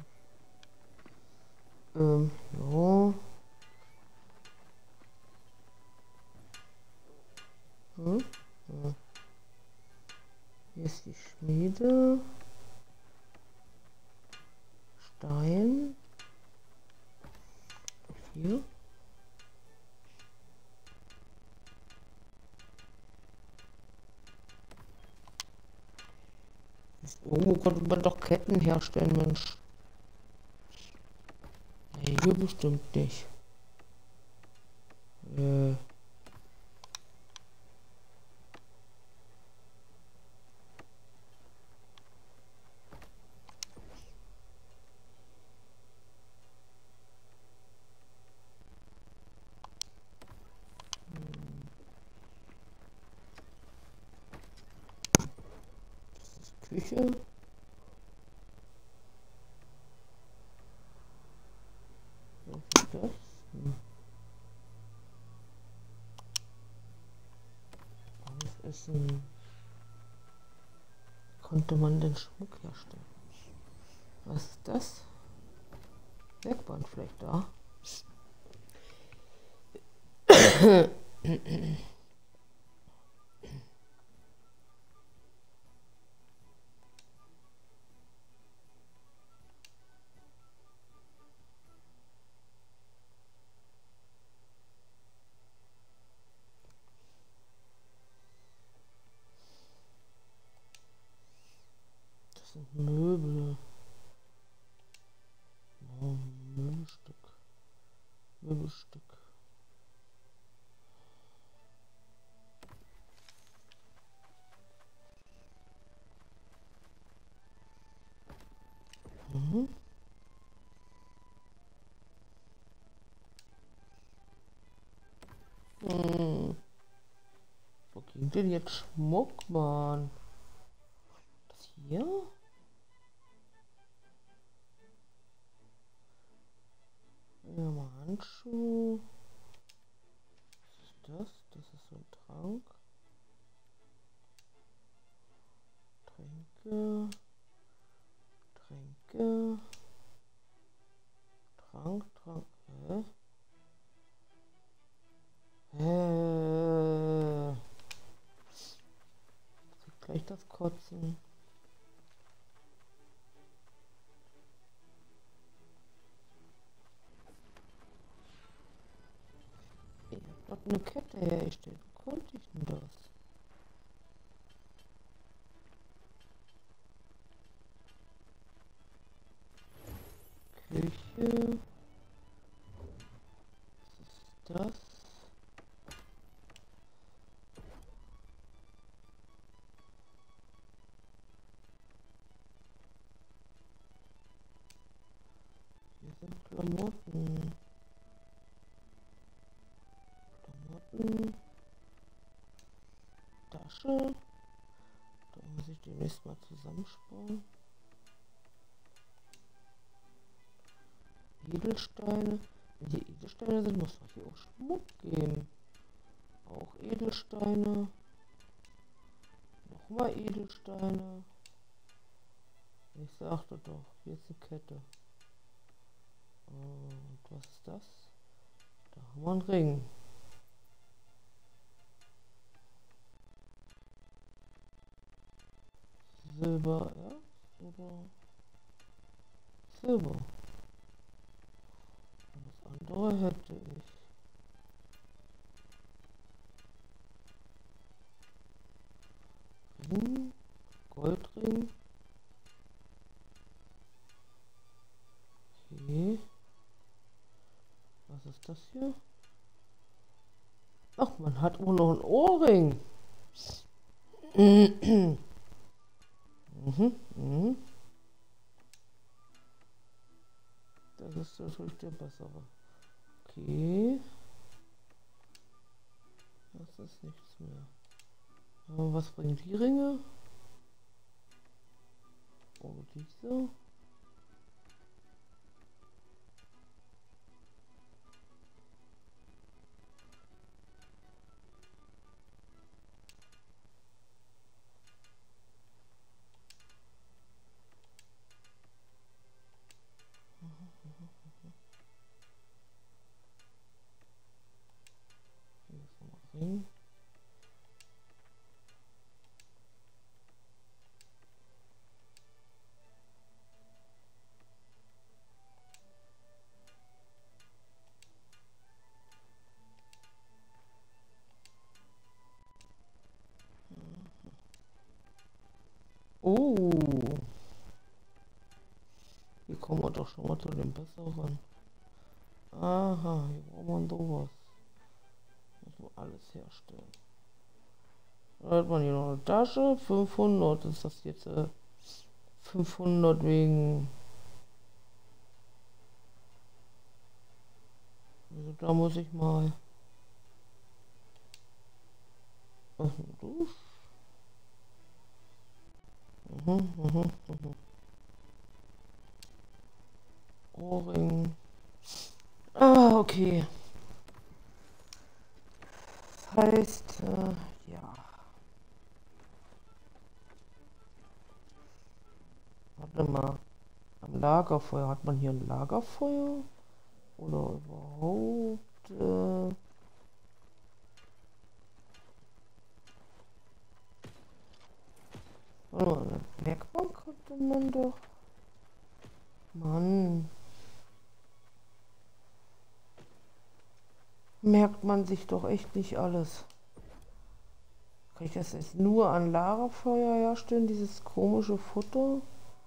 Ja. Ja. Hier ist die Schmiede. Stein. Hier. Irgendwo konnte man doch Ketten herstellen, Mensch. Nee, hier bestimmt nicht. Küche. Was ist das? Alles Essen. Konnte man den Schmuck herstellen? Was ist das? Werkbahnflechter. Das sind Möbel. Oh, Möbelstück. Möbelstück. Mhm. Wo ging denn jetzt Schmuck, Mann? Das hier? Ja, mal Handschuh. Was ist das? Das ist so ein Trank. Tränke. Tränke. Trank. Hä? Gleich das Kotzen. Ich hab dort eine Kette hergestellt. Wie konnte ich denn das? Küche. Was ist das? Hier sind Klamotten. Tasche. Da muss ich demnächst mal zusammensparen. Edelsteine. Wenn hier Edelsteine sind, muss es hier auch Schmuck geben. Auch Edelsteine. Nochmal Edelsteine. Ich sagte doch, hier ist eine Kette. Und was ist das? Da haben wir einen Ring. Silber, ja? Oder Silber. Und das andere hätte ich. Ring, Goldring. Okay. Was ist das hier? Ach, man hat auch noch ein Ohrring. Das ist natürlich der bessere. Okay. Das ist nichts mehr. Aber was bringen die Ringe? Oh, diese. Hier ist noch ein Ring. Oh. Hier kommen wir doch schon mal zu dem besseren. Aha, hier braucht man sowas. Muss man alles herstellen. Da hat man hier noch eine Tasche. 500 ist das jetzt. 500 wegen. Also da muss ich mal. Ach, du. Ohrring. Ah, okay. Das heißt, ja. Warte mal. Am Lagerfeuer. Hat man hier ein Lagerfeuer? Oder überhaupt? Warte mal, eine Werkbank hatte man doch. Mann. Merkt man sich doch echt nicht alles. Kann ich das jetzt nur an Lagerfeuer herstellen, dieses komische Futter?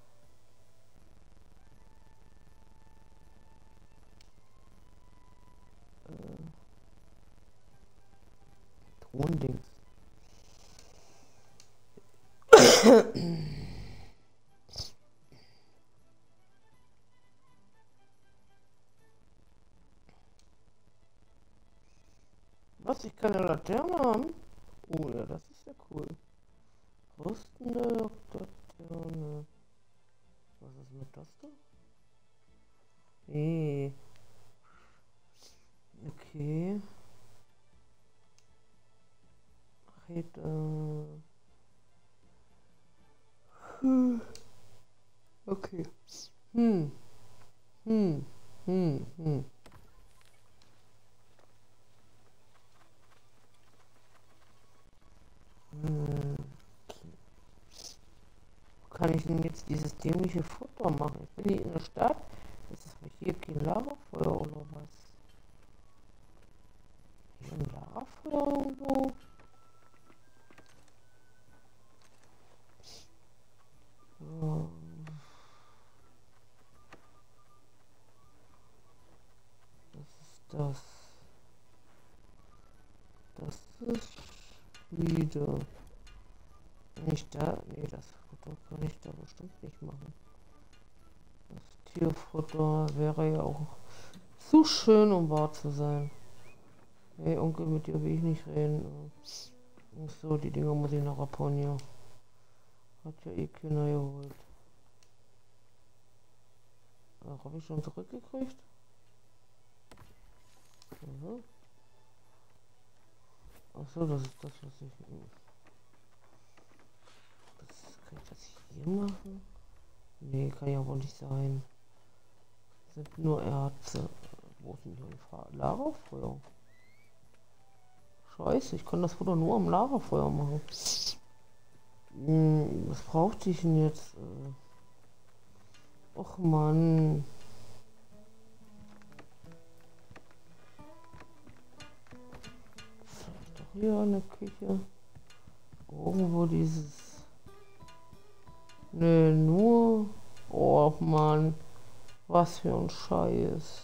Tondings. Was, ich kann eine Laterne haben? Oh ja, das ist ja cool. Rüstende Laterne. Was ist mit das da? Nee. Okay. Okay. Hm. Hm. Hm. Hm. Kann ich denn jetzt dieses dämliche Futter machen? Ich bin hier in der Stadt. Ist das hier kein Lagerfeuer oder was? Hier ein Lagerfeuer irgendwo? Was ist das? Das ist wieder. Nicht da? Nee, das Futter kann ich da bestimmt nicht machen. Das Tierfutter wäre ja auch zu schön, um wahr zu sein. Hey Onkel, mit dir will ich nicht reden. So, die Dinger muss ich noch abhauen hier. Hat ja eh keiner geholt. Ach, habe ich schon zurückgekriegt? Mhm. Achso, das ist das, was ich... Kann ich das hier machen? Nee, kann ja wohl nicht sein. Das sind nur Erze. Wo ist denn hier ein Lagerfeuer? Scheiße, ich kann das Futter nur am Lagerfeuer machen. Was brauchte ich denn jetzt? Och Mann. Vielleicht doch hier eine Küche. Irgendwo dieses... Nö, nur... Oh Mann. Was für ein Scheiß.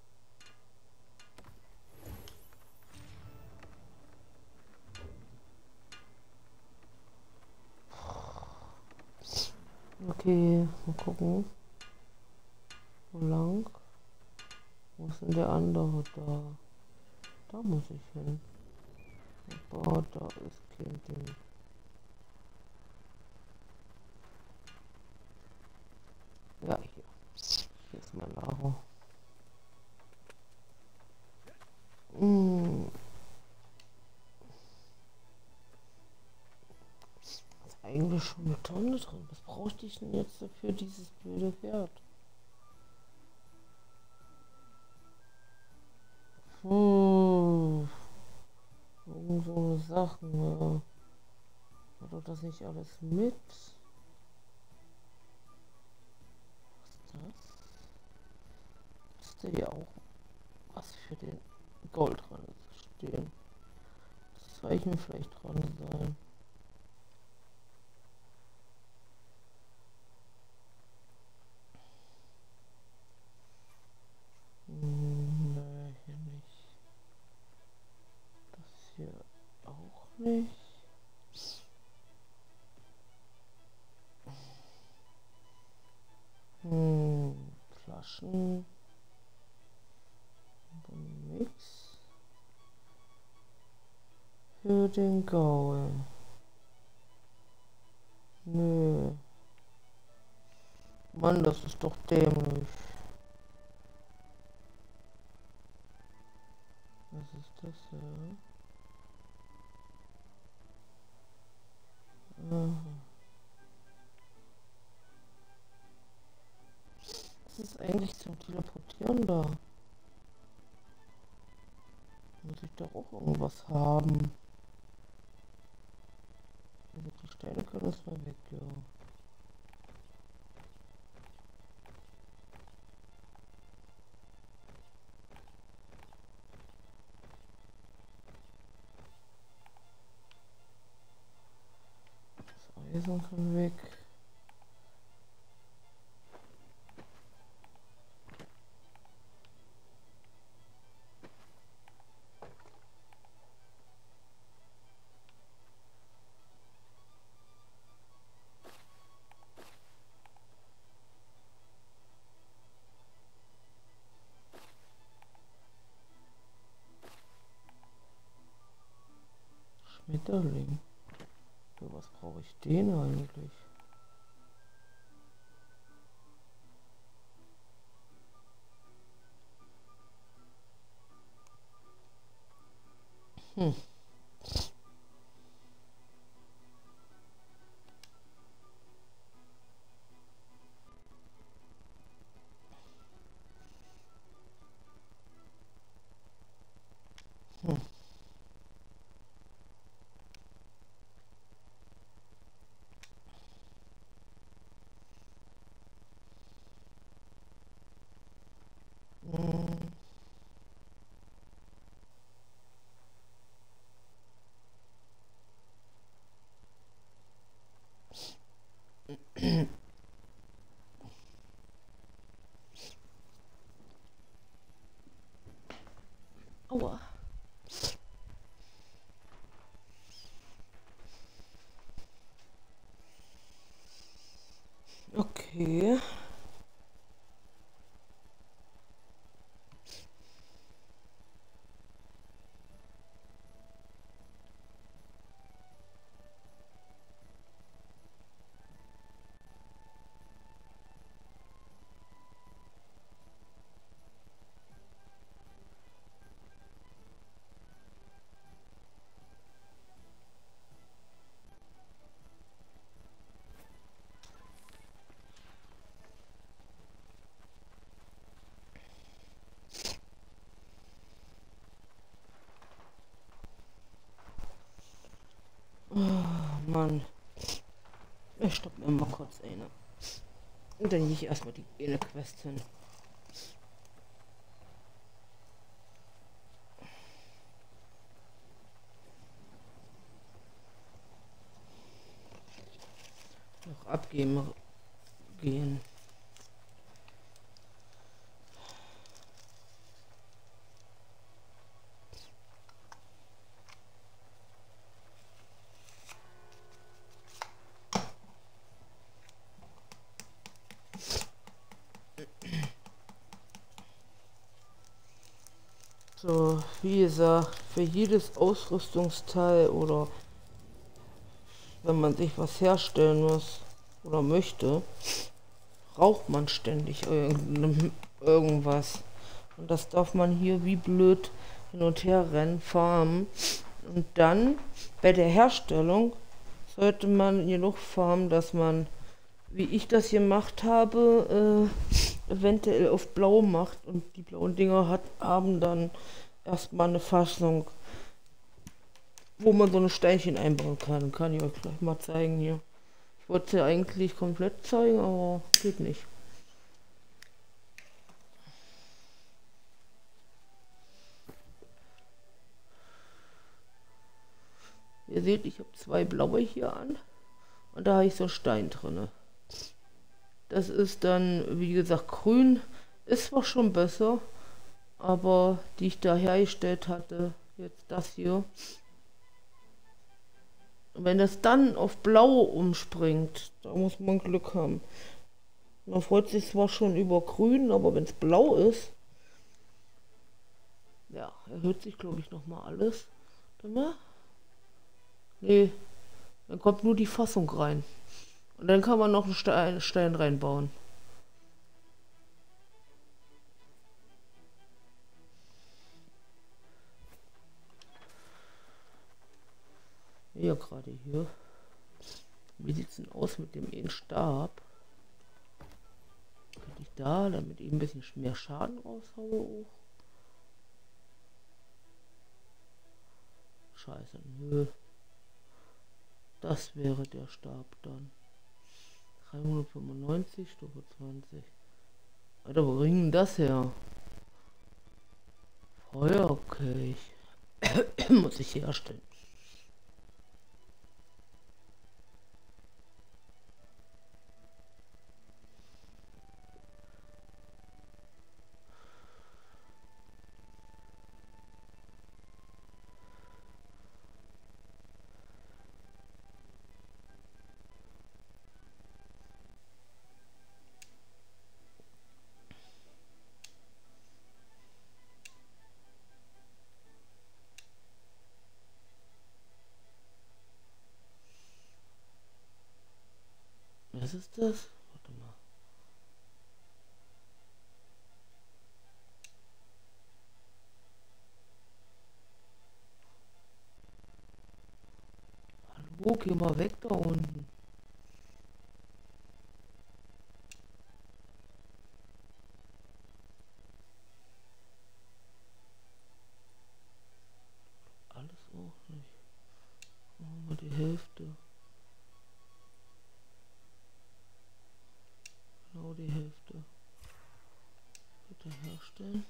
Okay, mal gucken. Wo lang? Wo ist denn der andere da? Da muss ich hin. Aber da ist kein Ding. Ja, hier. Hier ist mein Lager. Ist eigentlich schon eine Tonne drin. Was brauchte ich denn jetzt dafür dieses blöde Pferd? Irgend so eine Sachen. Ja. Hat doch das nicht alles mit? Müsste ja auch was für den Goldrand stehen. Das Zeichen vielleicht dran sein. Taschen. Mix. Für den Gaul. Nö. Mann, das ist doch dämlich. Was ist das hier? Aha. Was ist eigentlich zum Teleportieren da? Muss ich doch auch irgendwas haben. Also die Steine können erstmal weg, ja. Das Eisen kann weg. Schmetterling. Für was brauche ich den eigentlich? Hm. Hm. Hm. Aua. Okay. Oh, Mann. Ich stopp mir mal kurz eine. Und dann gehe ich erstmal die eine Quest hin. Noch abgeben gehen. So, wie gesagt, für jedes Ausrüstungsteil oder wenn man sich was herstellen muss oder möchte, braucht man ständig irgendwas. Und das darf man hier wie blöd hin und her rennen, farmen. Und dann bei der Herstellung sollte man genug farmen, dass man, wie ich das gemacht habe, eventuell auf blau macht. Und die blauen Dinger haben dann erstmal eine Fassung, wo man so eine Steinchen einbauen kann. Kann ich euch gleich mal zeigen hier. Ich wollte es ja eigentlich komplett zeigen, aber geht nicht. Ihr seht, ich habe zwei blaue hier an und da habe ich so Stein drin. Das ist dann, wie gesagt, grün. Ist zwar schon besser, aber die ich da hergestellt hatte, jetzt das hier. Und wenn das dann auf blau umspringt, da muss man Glück haben. Man freut sich zwar schon über grün, aber wenn es blau ist, ja, erhöht sich, glaube ich, nochmal alles. Warte mal. Nee, dann kommt nur die Fassung rein. Und dann kann man noch einen Stein reinbauen. Ja, gerade hier. Wie sieht es denn aus mit dem Stab? Könnte ich da, damit ich ein bisschen mehr Schaden raushaue auch? Scheiße, nö. Das wäre der Stab dann. 395, Stufe 20. Alter, wo bringen das her? Feuerkelch. Muss ich herstellen. Was ist das? Warte mal. Hallo, geh mal weg da unten. Alles auch nicht. Machen wir die Hälfte. Genau die Hälfte. Bitte herstellen.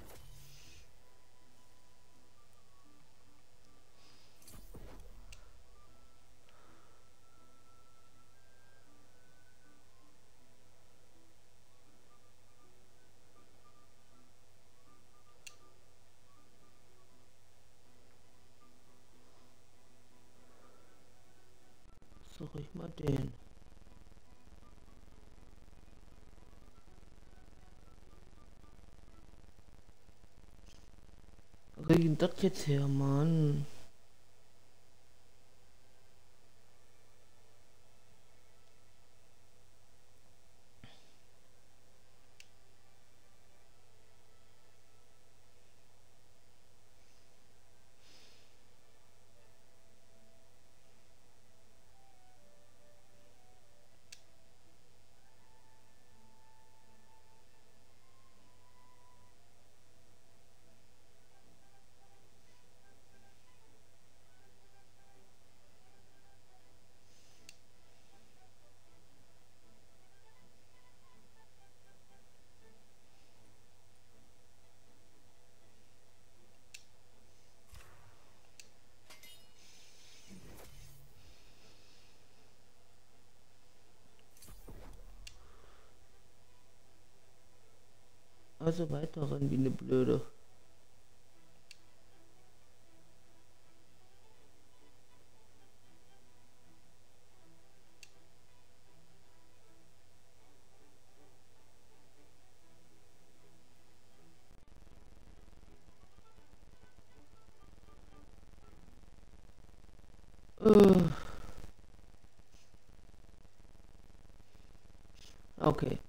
Suche ich mal den. Wo krieg ich denn das jetzt her, Mann? Also weiter rennen wie eine Blöde. Äh, okay.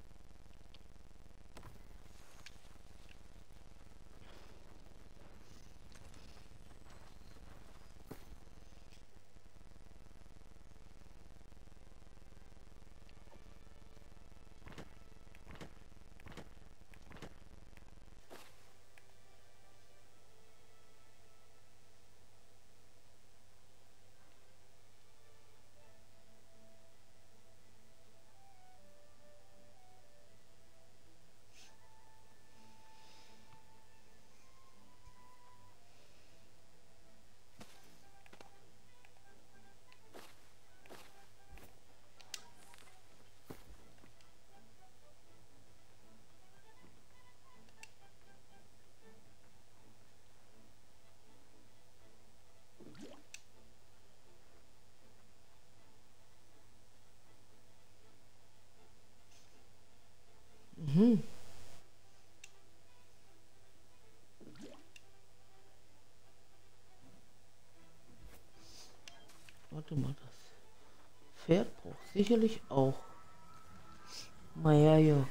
Warte mal, das Pferd braucht sicherlich auch. Naja, ja.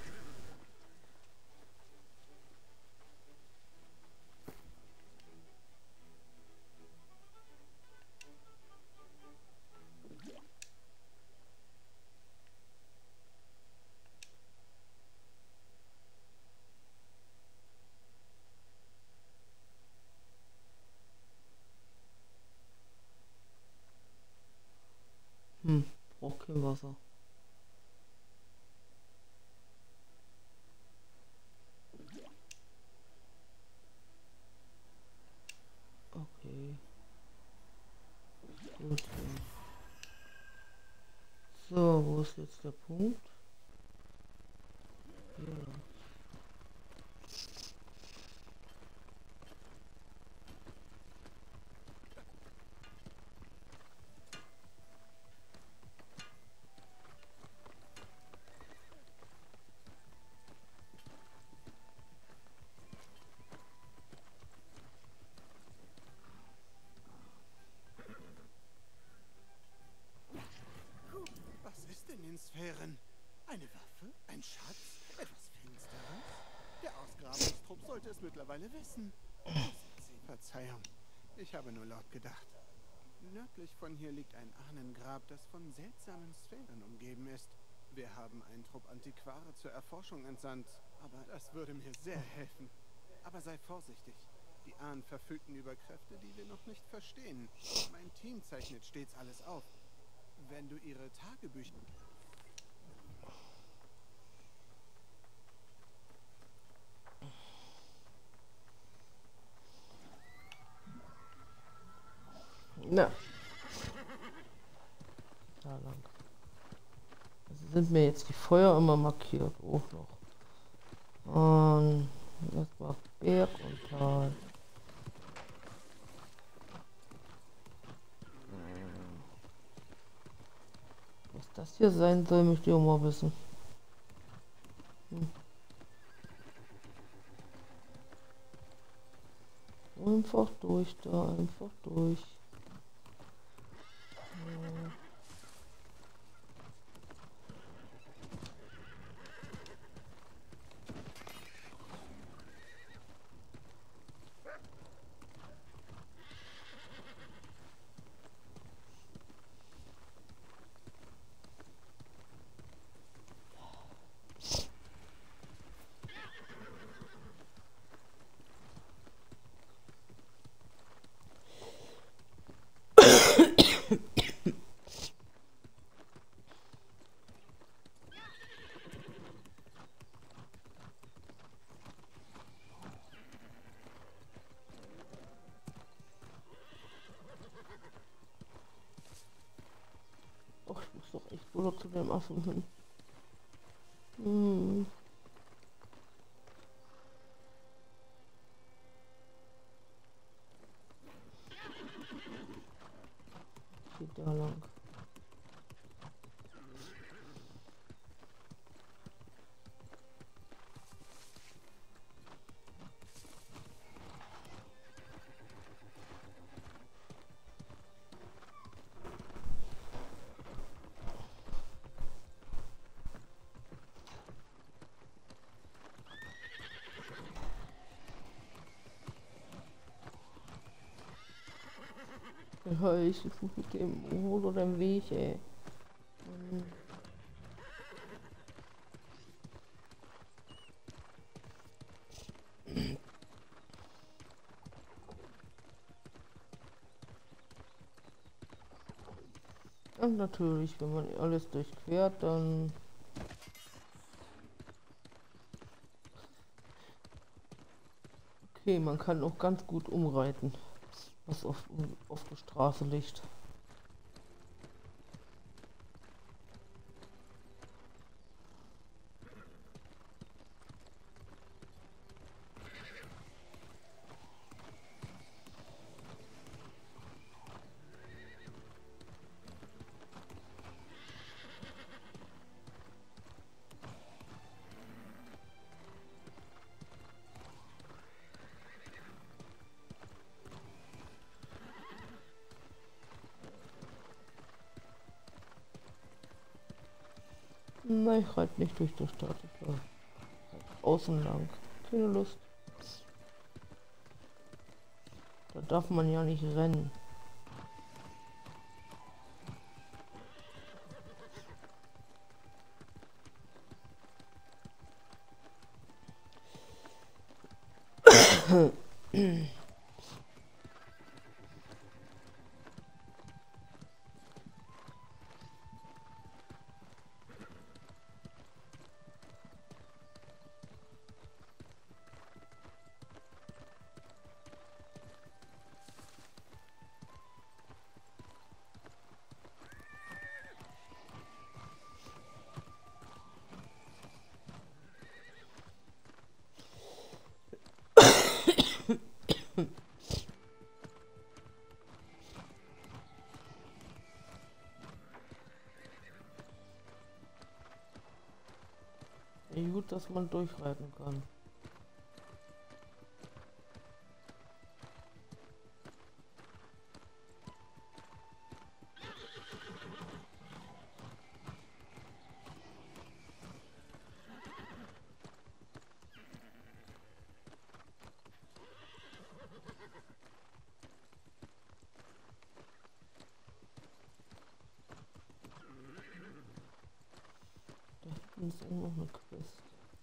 Braucht kein Wasser. Okay. Gut. So, wo ist jetzt der Punkt? Hier lang. Was ist denn in Sphären? Eine Waffe? Ein Schatz? Etwas Finsteres? Der Ausgrabungstrupp sollte es mittlerweile wissen. Verzeihung, ich habe nur laut gedacht. Nördlich von hier liegt ein Ahnengrab, das von seltsamen Sphären umgeben ist. Wir haben einen Trupp Antiquare zur Erforschung entsandt, aber das würde mir sehr helfen. Aber sei vorsichtig. Die Ahnen verfügten über Kräfte, die wir noch nicht verstehen. Mein Team zeichnet stets alles auf. Wenn du ihre Tagebücher... Na. Da lang. Also sind mir jetzt die Feuer immer markiert. Auch noch. Und das war Berg und Tal. Was das hier sein soll, möchte ich auch mal wissen. Einfach durch da, einfach durch. Och, ich muss doch echt wohl zu dem Affen hin. Geht da lang. Ja, ich mit dem Hol oder dem Weg, ey. Und natürlich, wenn man alles durchquert, dann... Okay, man kann auch ganz gut umreiten, was auf der Straße liegt. Nein, ich reite nicht durch die Stadt. Ich reite außen lang. Keine Lust. Da darf man ja nicht rennen. Ja, gut, dass man durchreiten kann. Da hinten ist auch noch eine Quest.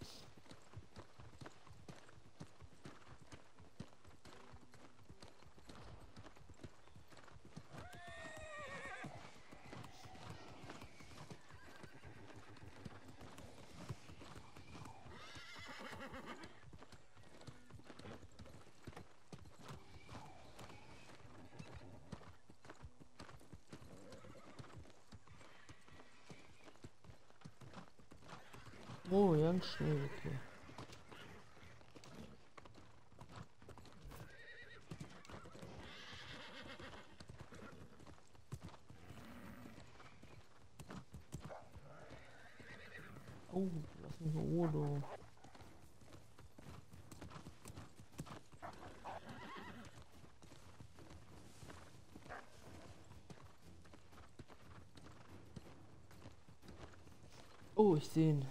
Oh, ganz schnell, okay. Oh, lass mich in Ruhe, du. Oh, ich sehe ihn.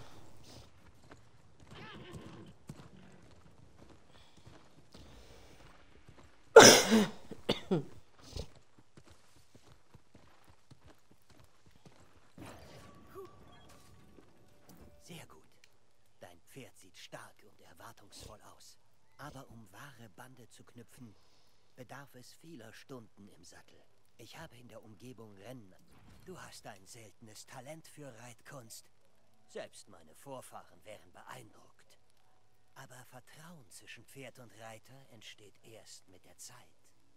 Sehr gut. Dein Pferd sieht stark und erwartungsvoll aus. Aber um wahre Bande zu knüpfen, bedarf es vieler Stunden im Sattel. Ich habe in der Umgebung Rennen. Du hast ein seltenes Talent für Reitkunst. Selbst meine Vorfahren wären beeindruckt. Aber Vertrauen zwischen Pferd und Reiter entsteht erst mit der Zeit.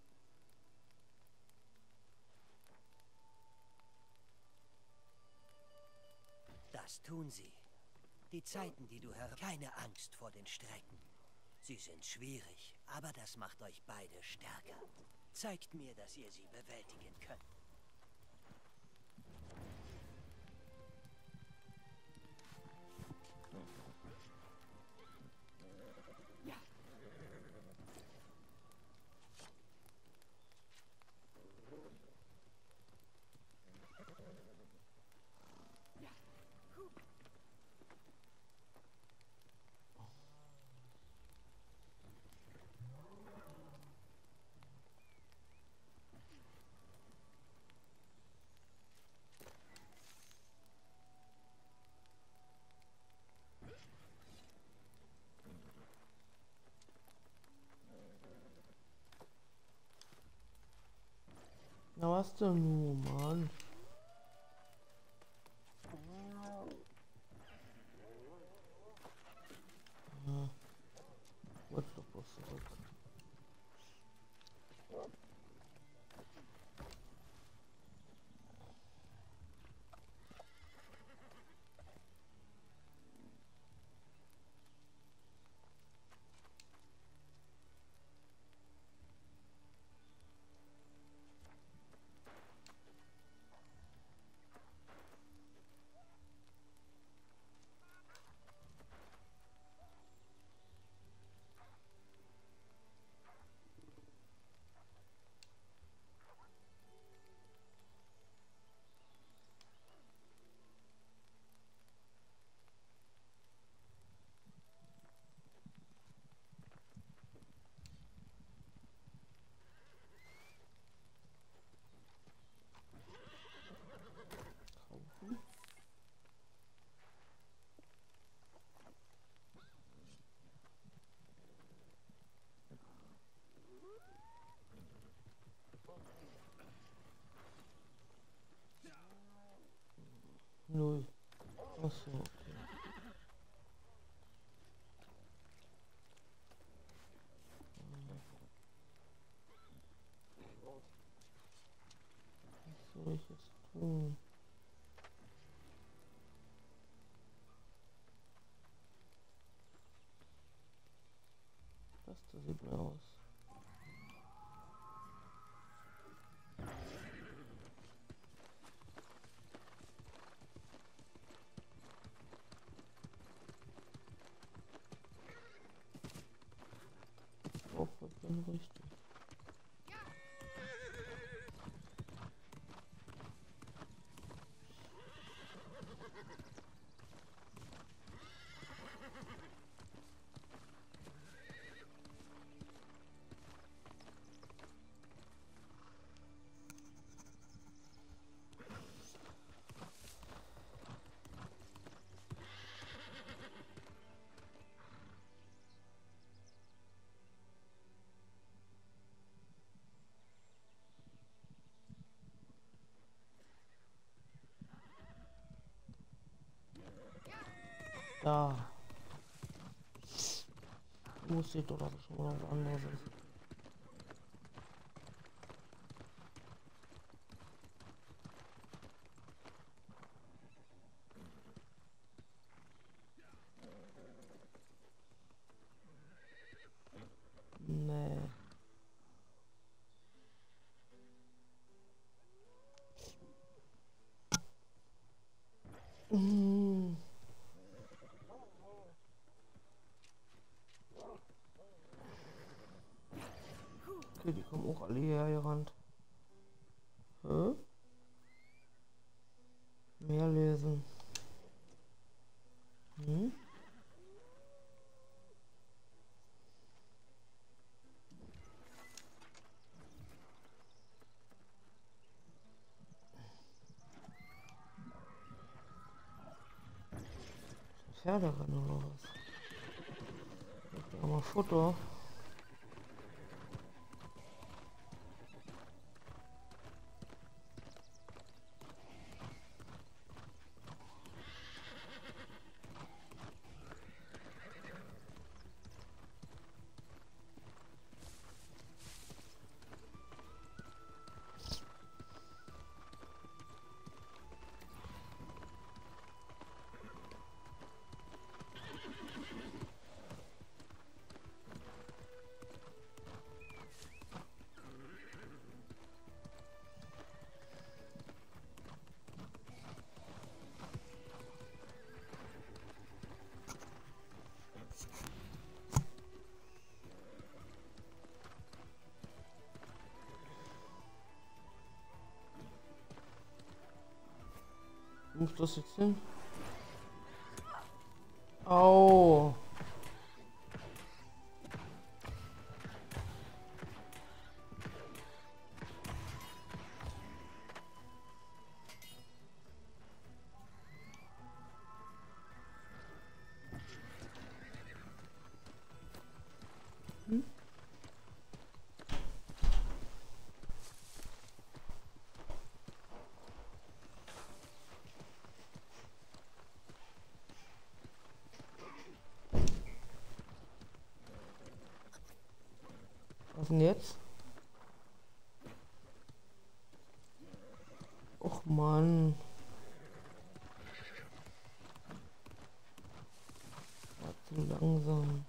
Das tun sie. Die Zeiten, die du hörst, keine Angst vor den Strecken. Sie sind schwierig, aber das macht euch beide stärker. Zeigt mir, dass ihr sie bewältigen könnt. Na was denn nun, Mann? Ja. Wollte doch was zurück. Achso, okay. Was soll ich jetzt tun? Das da sieht mir aus. Ich bin richtig. Da. Muss ich doch schon mal was anderes. Nee. Okay, die kommen auch alle hierher gerannt. Hä? Mehr lesen. Hm? Pferderennen oder was? Ich will mal Futter. Wo muss das jetzt hin? Au. Hm? Was denn jetzt? Och Mann. War zu langsam.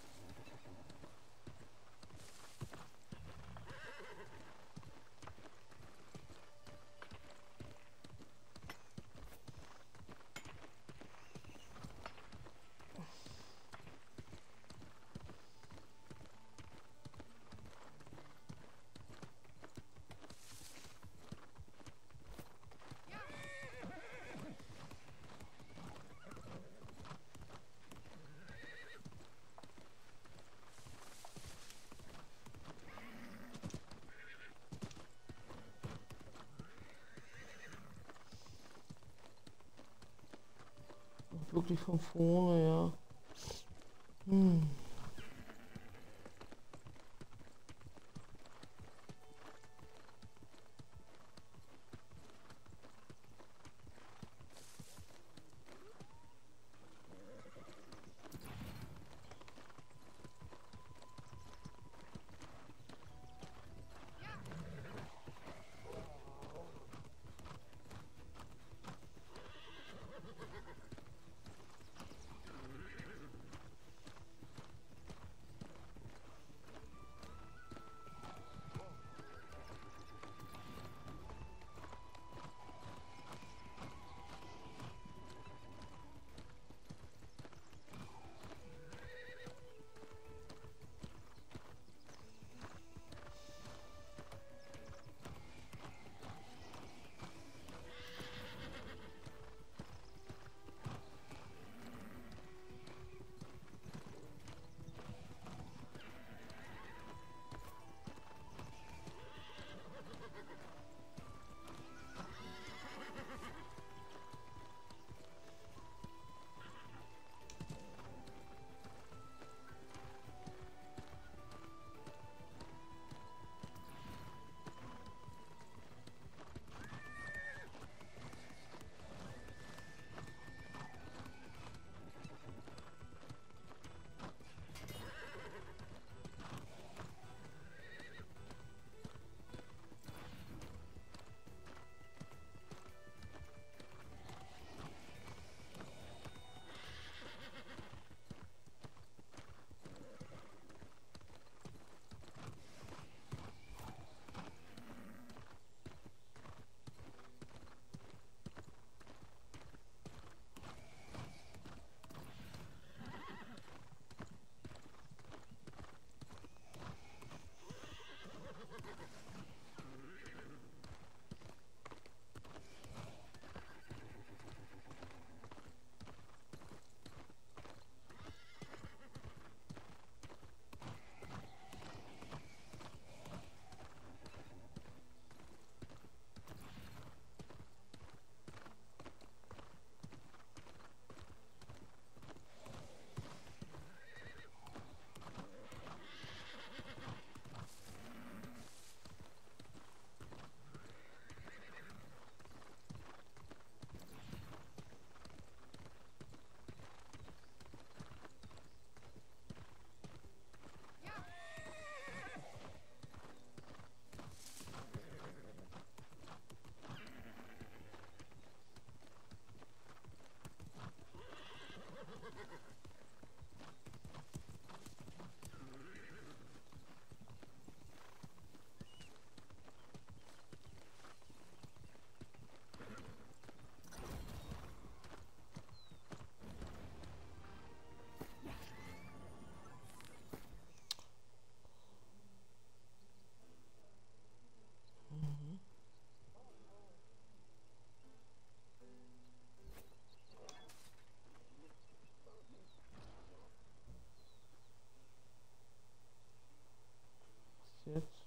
Wirklich von vorne, ja. Hm. Jetzt.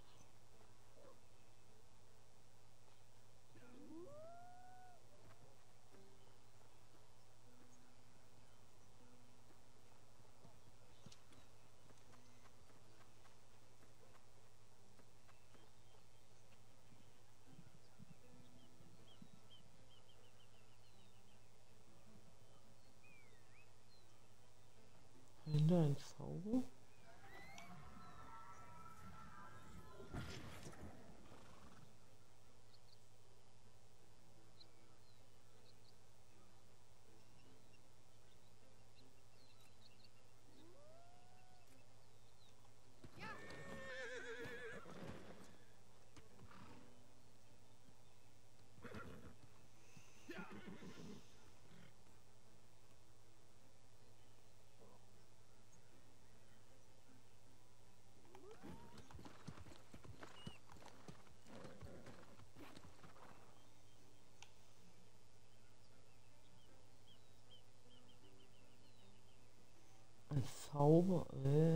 Hinter ein Zauber. Ein Zauber,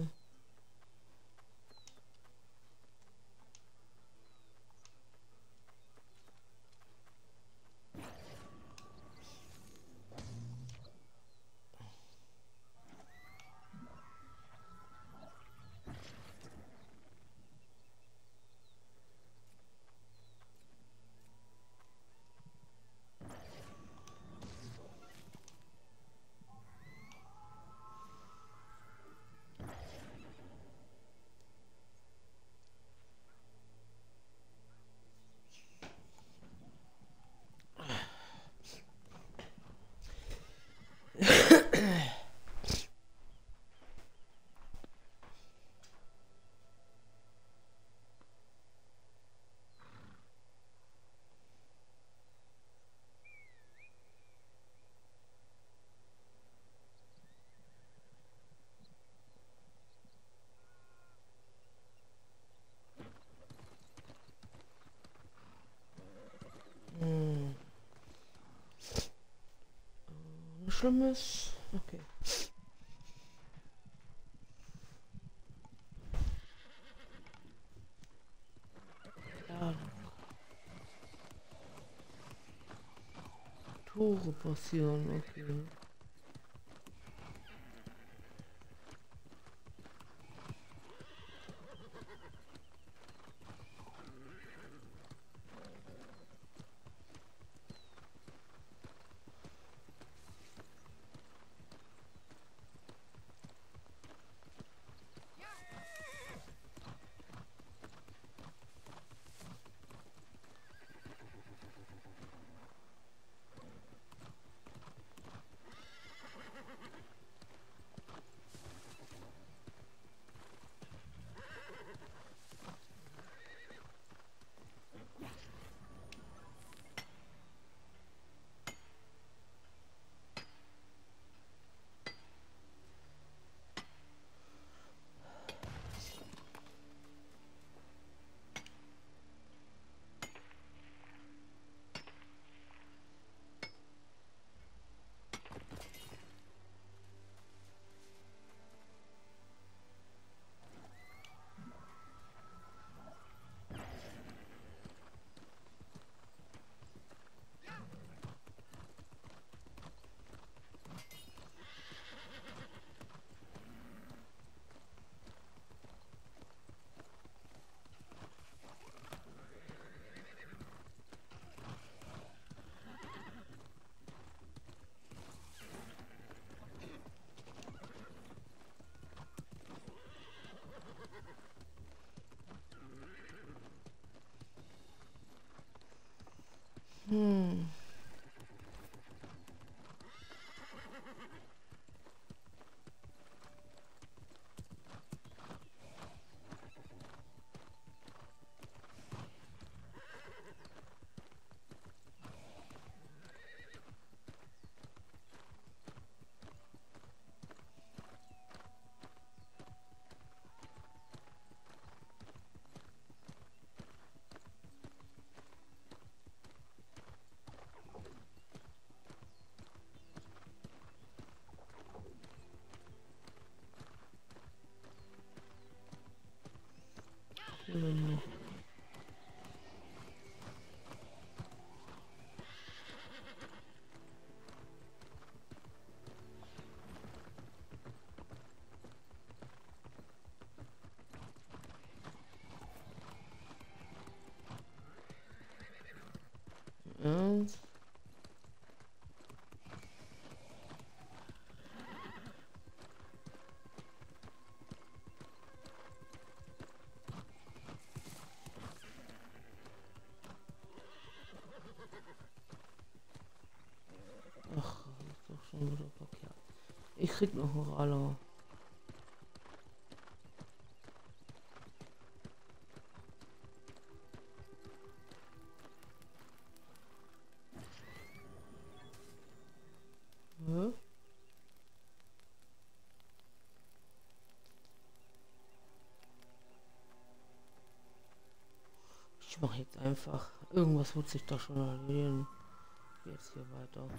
Schlimmes. Okay. Ja. Tore passieren, okay. Hm. Ernst? Ach, das ist doch schon wieder verkehrt. Ich krieg noch einen Raller. Hä? Ich mache jetzt einfach. Irgendwas wird sich da schon erledigen. Jetzt hier weiter.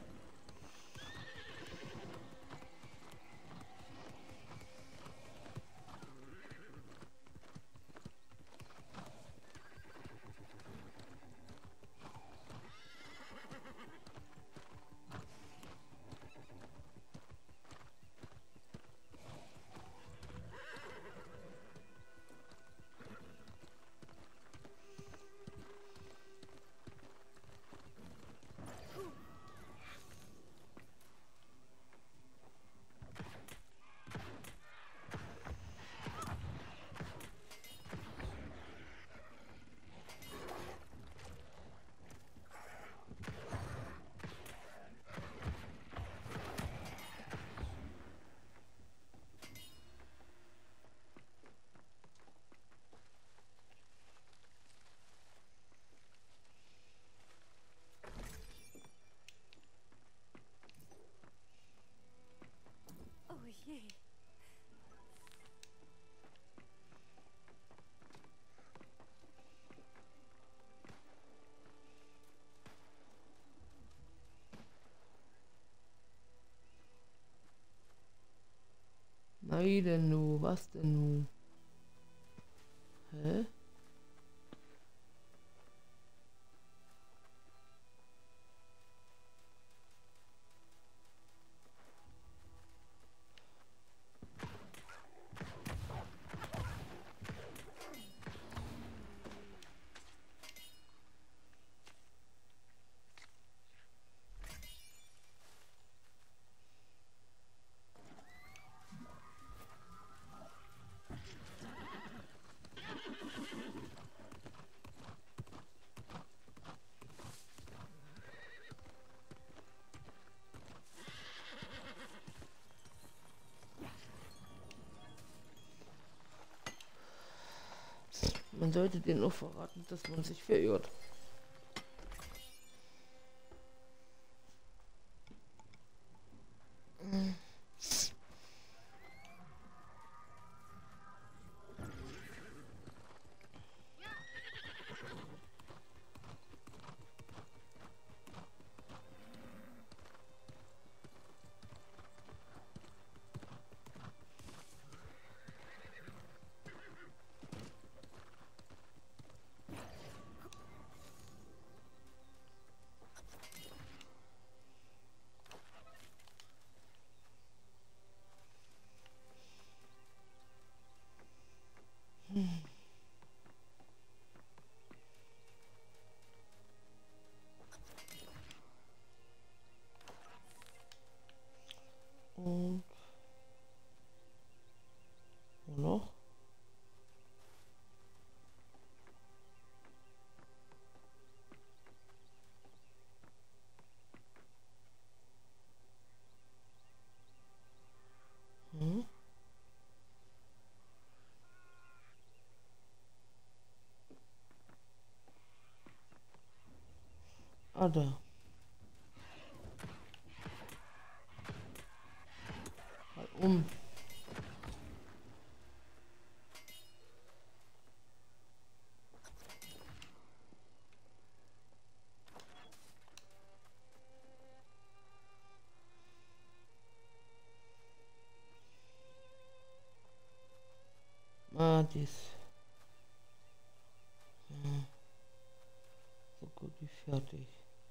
Oh je. Nein, denn nu, was denn nu? Hä? Man sollte denen auch verraten, dass man sich verirrt. Und wo noch? Hm? Ah, da. Mal um. Ah, dies. gut wie fertig.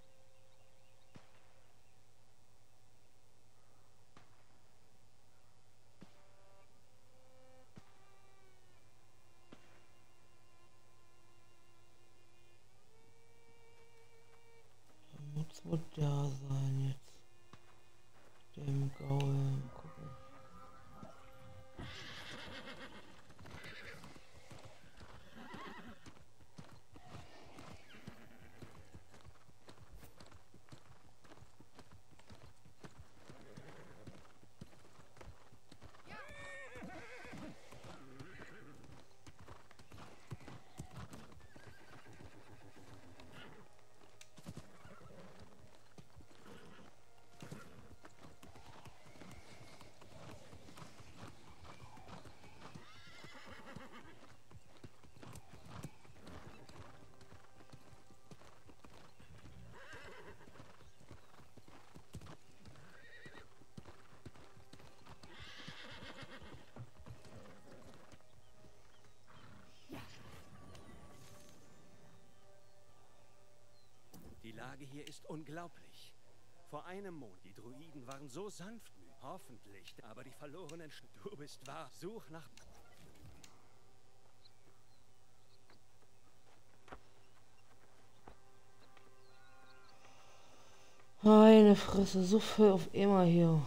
Muss wohl da sein jetzt. Dem Gaul. Gucken. Die Lage hier ist unglaublich. Vor einem Mond, die Druiden waren so sanftmütig. Hoffentlich, aber die verlorenen Du bist wahr. Such nach... Meine Fresse, so viel auf immer hier.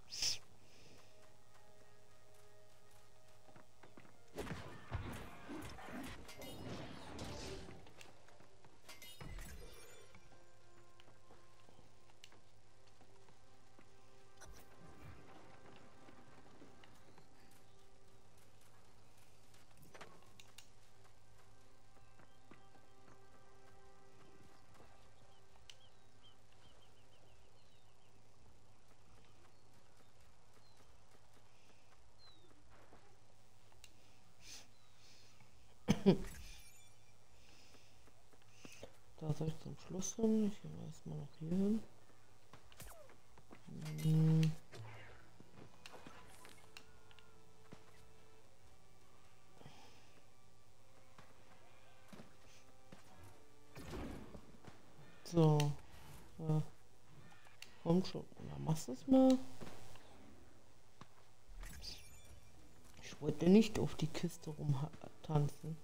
Da soll ich zum Schluss hin. Ich gehe erstmal noch hier hin. So. Ja. Kommt schon. Na, machst du es mal. Ich wollte nicht auf die Kiste rumtanzen.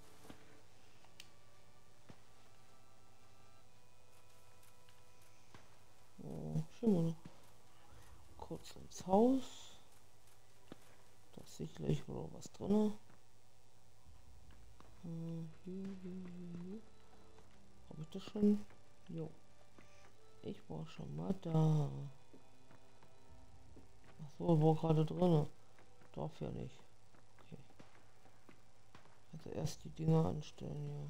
Schauen wir noch kurz ins Haus. Da ist sicherlich wohl was drin. Hier. Habe ich das schon? Jo. Ich war schon mal da. Achso, war gerade drin. Darf ja nicht. Okay. Also erst die Dinger anstellen, ja.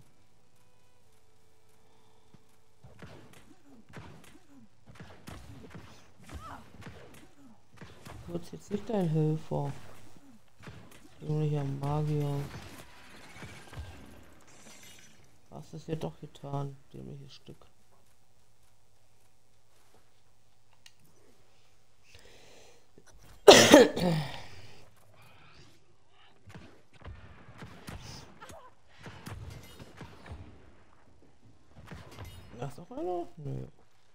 Du wirst jetzt nicht dein Helfer. Dämlicher Magier. Hast es ja doch getan, dämliches Stück. Ist noch einer? Nö.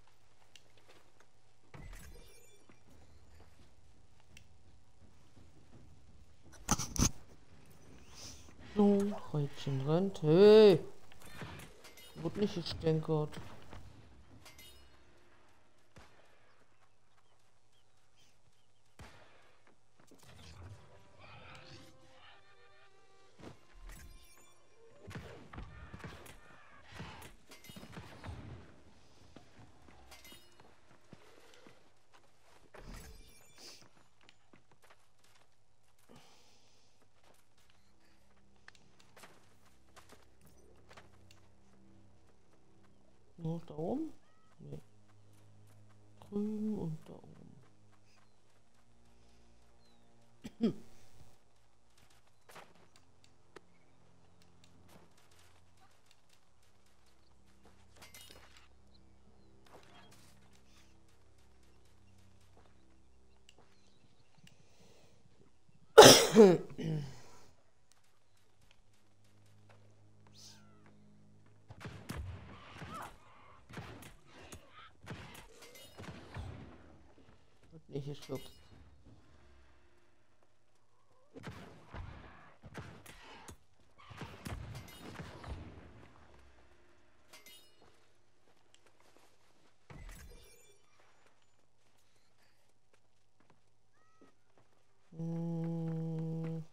So, Rädchen rennt. Hey! Wurde nicht gestänkert. Noch da oben? Nee. Drüben und da oben. Hm.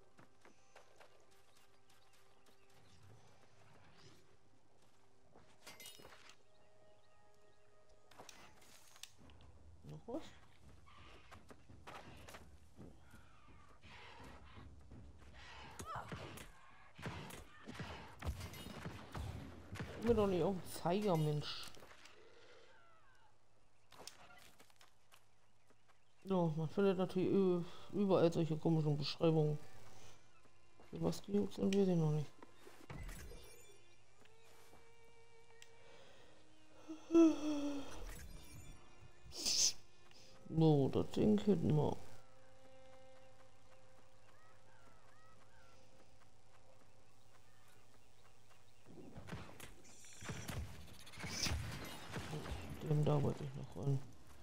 Noch was? Ich bin doch nicht auch ein Zeiger, Mensch. Ja, man findet natürlich überall solche komischen Beschreibungen. Für was gejuckt sind wir denn noch nicht? So, das Ding hätten wir. Den da wollte ich noch rein.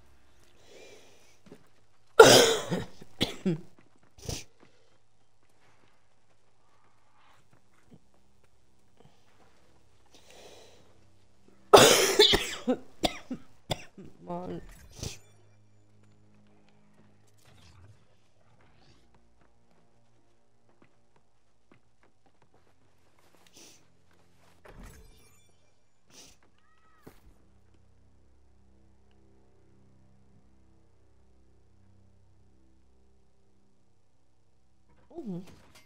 Mann. Mhm.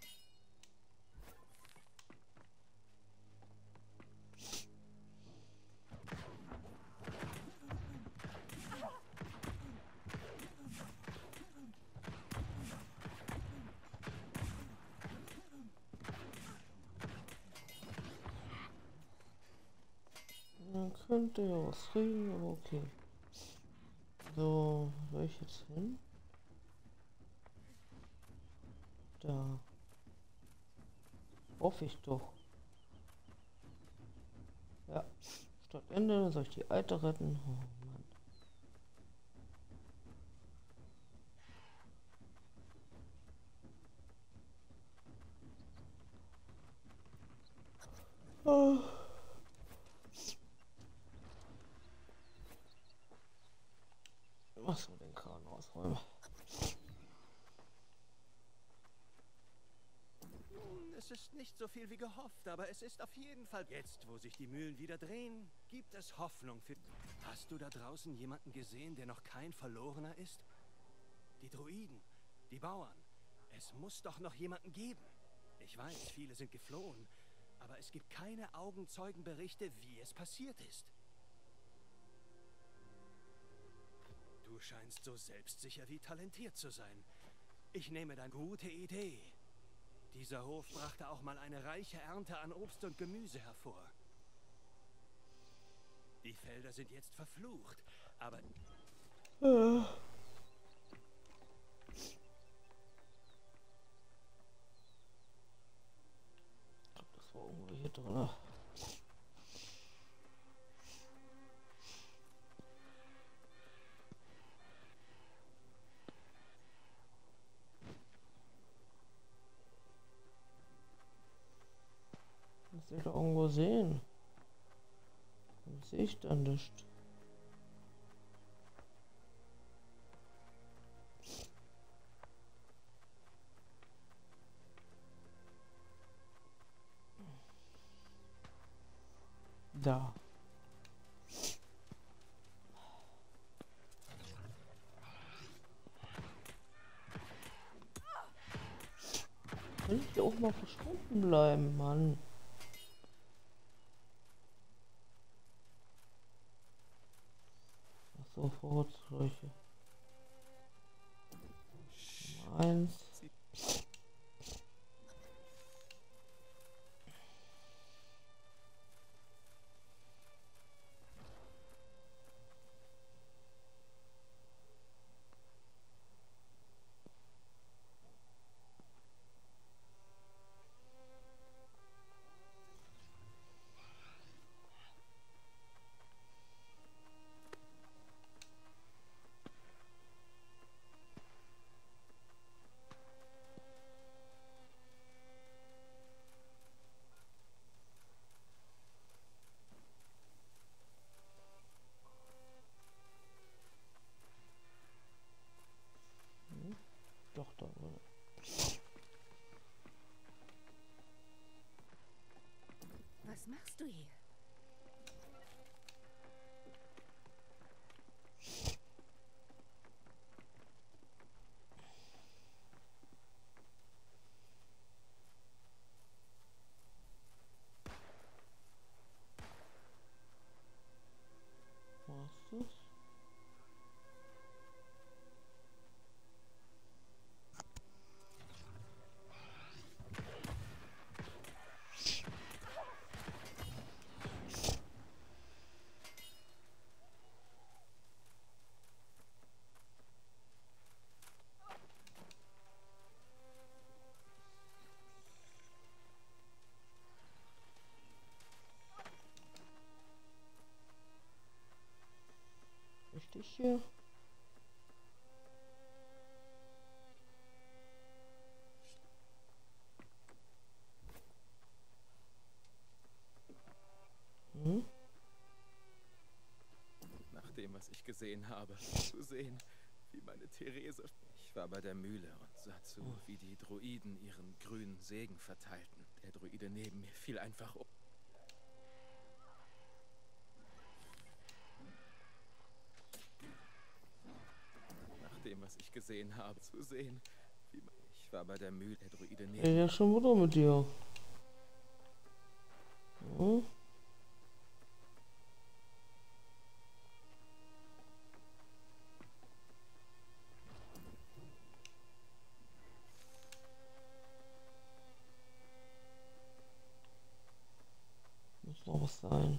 Man könnte ja was kriegen, aber okay. So, soll ich jetzt hin? Da. Hoffe ich doch. Ja. Statt Ende soll ich die Alte retten. Oh Mann. Oh. Was soll den Kran ausräumen? Es ist nicht so viel wie gehofft, aber es ist auf jeden Fall... Jetzt, wo sich die Mühlen wieder drehen, gibt es Hoffnung für... Hast du da draußen jemanden gesehen, der noch kein Verlorener ist? Die Druiden, die Bauern. Es muss doch noch jemanden geben. Ich weiß, viele sind geflohen, aber es gibt keine Augenzeugenberichte, wie es passiert ist. Du scheinst so selbstsicher wie talentiert zu sein. Ich nehme deine gute Idee. Dieser Hof brachte auch mal eine reiche Ernte an Obst und Gemüse hervor. Die Felder sind jetzt verflucht, aber... Das war irgendwo hier drin. Muss ich doch irgendwo sehen. Was sehe ich dann nicht? Da. Kann ich hier auch mal verschwunden bleiben, Mann? Ach so, Vorratsfläche. Eins. Doch, da. Was machst du hier? Was ist das? Richtig hier. Hm? Nach dem, was ich gesehen habe, zu sehen, wie meine Therese... Ich war bei der Mühle und sah zu, wie die Druiden ihren grünen Segen verteilten. Der Druide neben mir fiel einfach um. Nach dem, was ich gesehen habe, zu sehen, wie ich war bei der Mühle, der Druide neben mir. Ja, schon wieder mit dir. Hm? Muss noch was sein.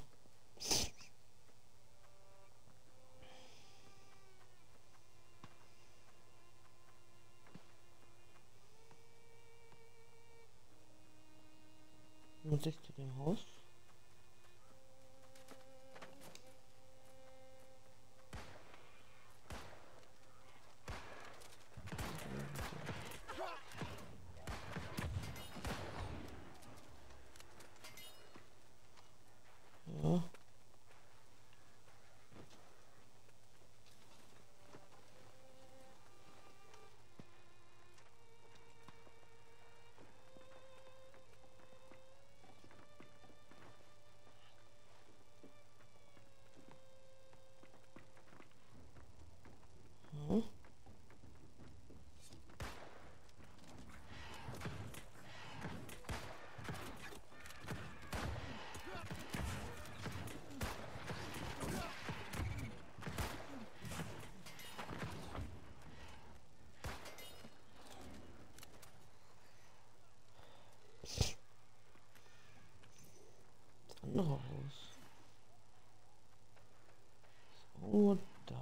Mit 60 im Haus. Ja. Hm. Das andere Haus. So, da.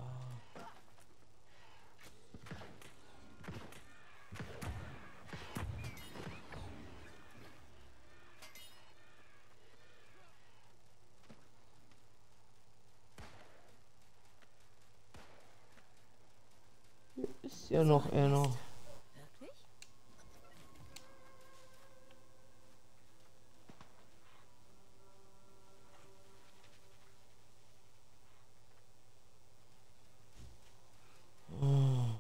Hier ist ja noch einer. Wirklich? Ah.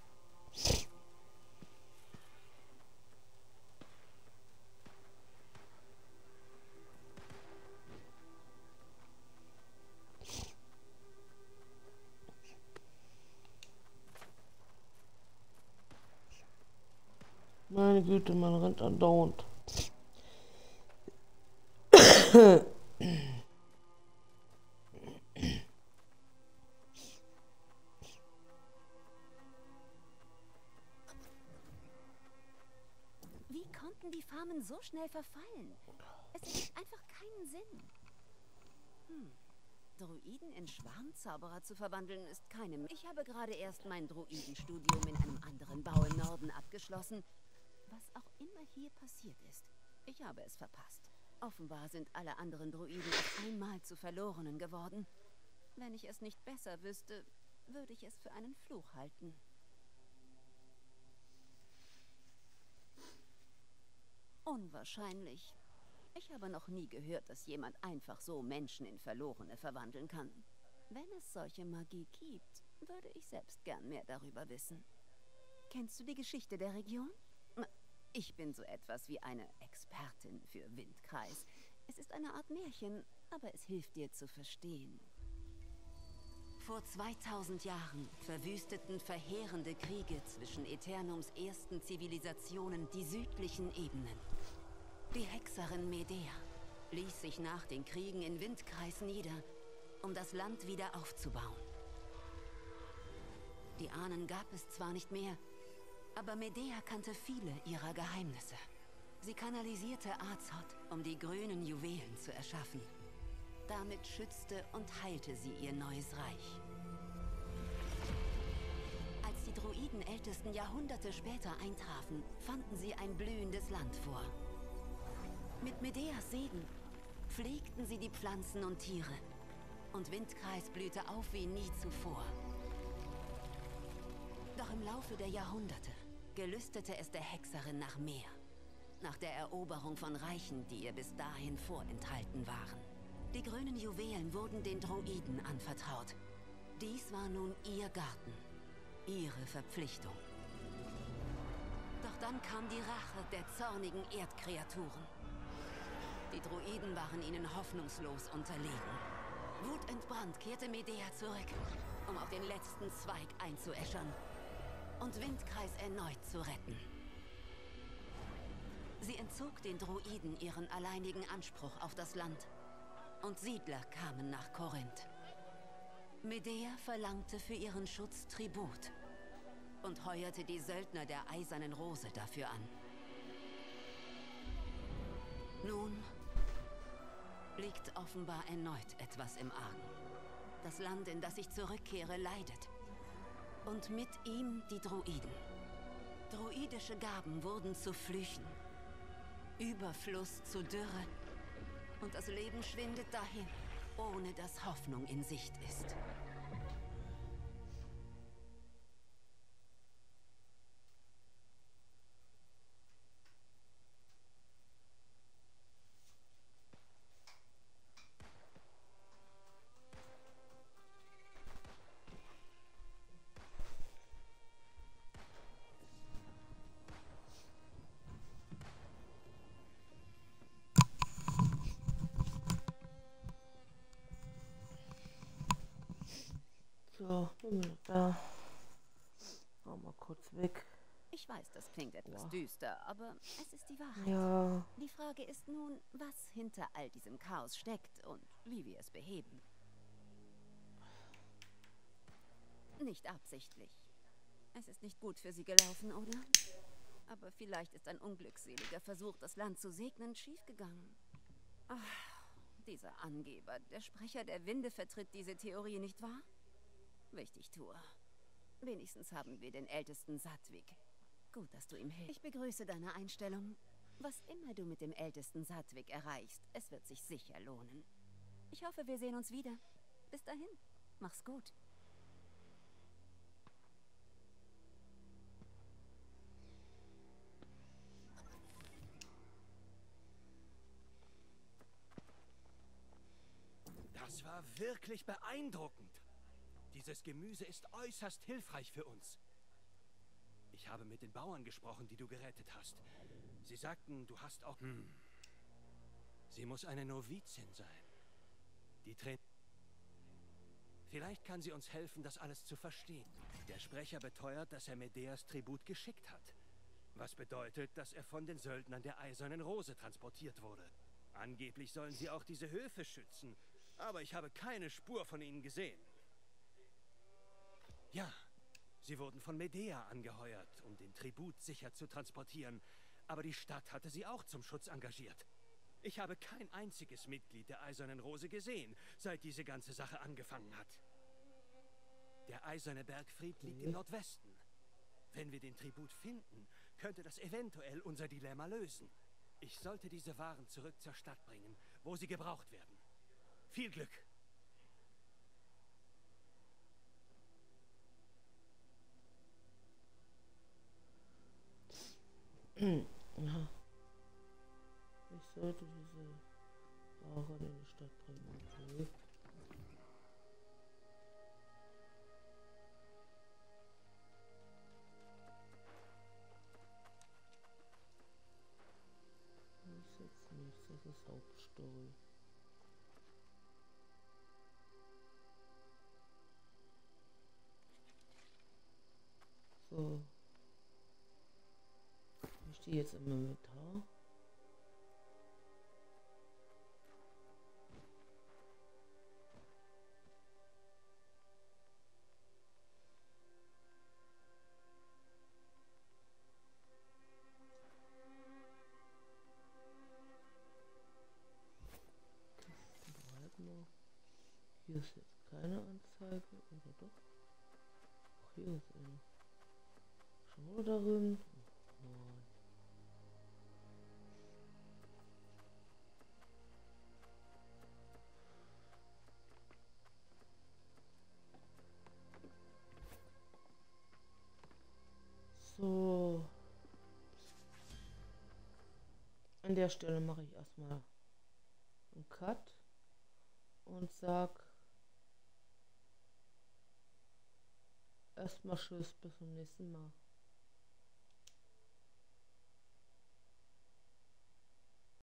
Meine Güte, man rennt andauernd. Wie konnten die Farmen so schnell verfallen? Es ergibt einfach keinen Sinn. Druiden in Schwarmzauberer zu verwandeln, ist keine... Ich habe gerade erst mein Druidenstudium in einem anderen Bau im Norden abgeschlossen. Was auch immer hier passiert ist, ich habe es verpasst. Offenbar sind alle anderen Druiden auf einmal zu Verlorenen geworden. Wenn ich es nicht besser wüsste, würde ich es für einen Fluch halten. Unwahrscheinlich. Ich habe noch nie gehört, dass jemand einfach so Menschen in Verlorene verwandeln kann. Wenn es solche Magie gibt, würde ich selbst gern mehr darüber wissen. Kennst du die Geschichte der Region? Ich bin so etwas wie eine Expertin für Windkreis. Es ist eine Art Märchen, aber es hilft dir zu verstehen. Vor 2000 Jahren verwüsteten verheerende Kriege zwischen Aeternums ersten Zivilisationen die südlichen Ebenen. Die Hexerin Medea ließ sich nach den Kriegen in Windkreis nieder, um das Land wieder aufzubauen. Die Ahnen gab es zwar nicht mehr, aber Medea kannte viele ihrer Geheimnisse. Sie kanalisierte Azot, um die grünen Juwelen zu erschaffen. Damit schützte und heilte sie ihr neues Reich. Als die Druiden ältesten Jahrhunderte später eintrafen, fanden sie ein blühendes Land vor. Mit Medeas Segen pflegten sie die Pflanzen und Tiere. Und Windkreis blühte auf wie nie zuvor. Doch im Laufe der Jahrhunderte gelüstete es der Hexerin nach mehr. Nach der Eroberung von Reichen, die ihr bis dahin vorenthalten waren. Die grünen Juwelen wurden den Druiden anvertraut. Dies war nun ihr Garten, ihre Verpflichtung. Doch dann kam die Rache der zornigen Erdkreaturen. Die Druiden waren ihnen hoffnungslos unterlegen. Wutentbrannt kehrte Medea zurück, um auch den letzten Zweig einzuäschern und Windkreis erneut zu retten. Sie entzog den Druiden ihren alleinigen Anspruch auf das Land und Siedler kamen nach Korinth. Medea verlangte für ihren Schutz Tribut und heuerte die Söldner der Eisernen Rose dafür an. Nun liegt offenbar erneut etwas im Argen. Das Land, in das ich zurückkehre, leidet. Und mit ihm die Druiden. Druidische Gaben wurden zu Flüchen. Überfluss zu Dürre. Und das Leben schwindet dahin, ohne dass Hoffnung in Sicht ist. So, da. Mal kurz weg. Ich weiß, das klingt etwas düster, aber es ist die Wahrheit. Ja. Die Frage ist nun, was hinter all diesem Chaos steckt und wie wir es beheben. Nicht absichtlich. Es ist nicht gut für sie gelaufen, oder? Aber vielleicht ist ein unglückseliger Versuch, das Land zu segnen, schiefgegangen. Ach, dieser Angeber, der Sprecher der Winde, vertritt diese Theorie, nicht wahr? Wichtigtuer. Wenigstens haben wir den ältesten Satwig. Gut, dass du ihm hilfst. Ich begrüße deine Einstellung. Was immer du mit dem ältesten Satwig erreichst, es wird sich sicher lohnen. Ich hoffe, wir sehen uns wieder. Bis dahin, mach's gut. Das war wirklich beeindruckend. Dieses Gemüse ist äußerst hilfreich für uns. Ich habe mit den Bauern gesprochen, die du gerettet hast. Sie sagten, du hast auch... Sie muss eine Novizin sein. Die Vielleicht kann sie uns helfen, das alles zu verstehen. Der Sprecher beteuert, dass er Medeas Tribut geschickt hat. Was bedeutet, dass er von den Söldnern der Eisernen Rose transportiert wurde. Angeblich sollen sie auch diese Höfe schützen. Aber ich habe keine Spur von ihnen gesehen. Ja, sie wurden von Medea angeheuert, um den Tribut sicher zu transportieren. Aber die Stadt hatte sie auch zum Schutz engagiert. Ich habe kein einziges Mitglied der Eisernen Rose gesehen, seit diese ganze Sache angefangen hat. Der Eiserne Bergfried liegt im Nordwesten. Wenn wir den Tribut finden, könnte das eventuell unser Dilemma lösen. Ich sollte diese Waren zurück zur Stadt bringen, wo sie gebraucht werden. Viel Glück! Ja. Ich sollte diese Ware in die Stadt bringen. Okay. Story. So. Ich stehe jetzt im Inventar. Hier ist jetzt keine Anzeige, oder doch? Ach, hier ist eine. Schau darin. Oh, nein. So. An der Stelle mache ich erstmal einen Cut und sag erstmal Tschüss, bis zum nächsten Mal.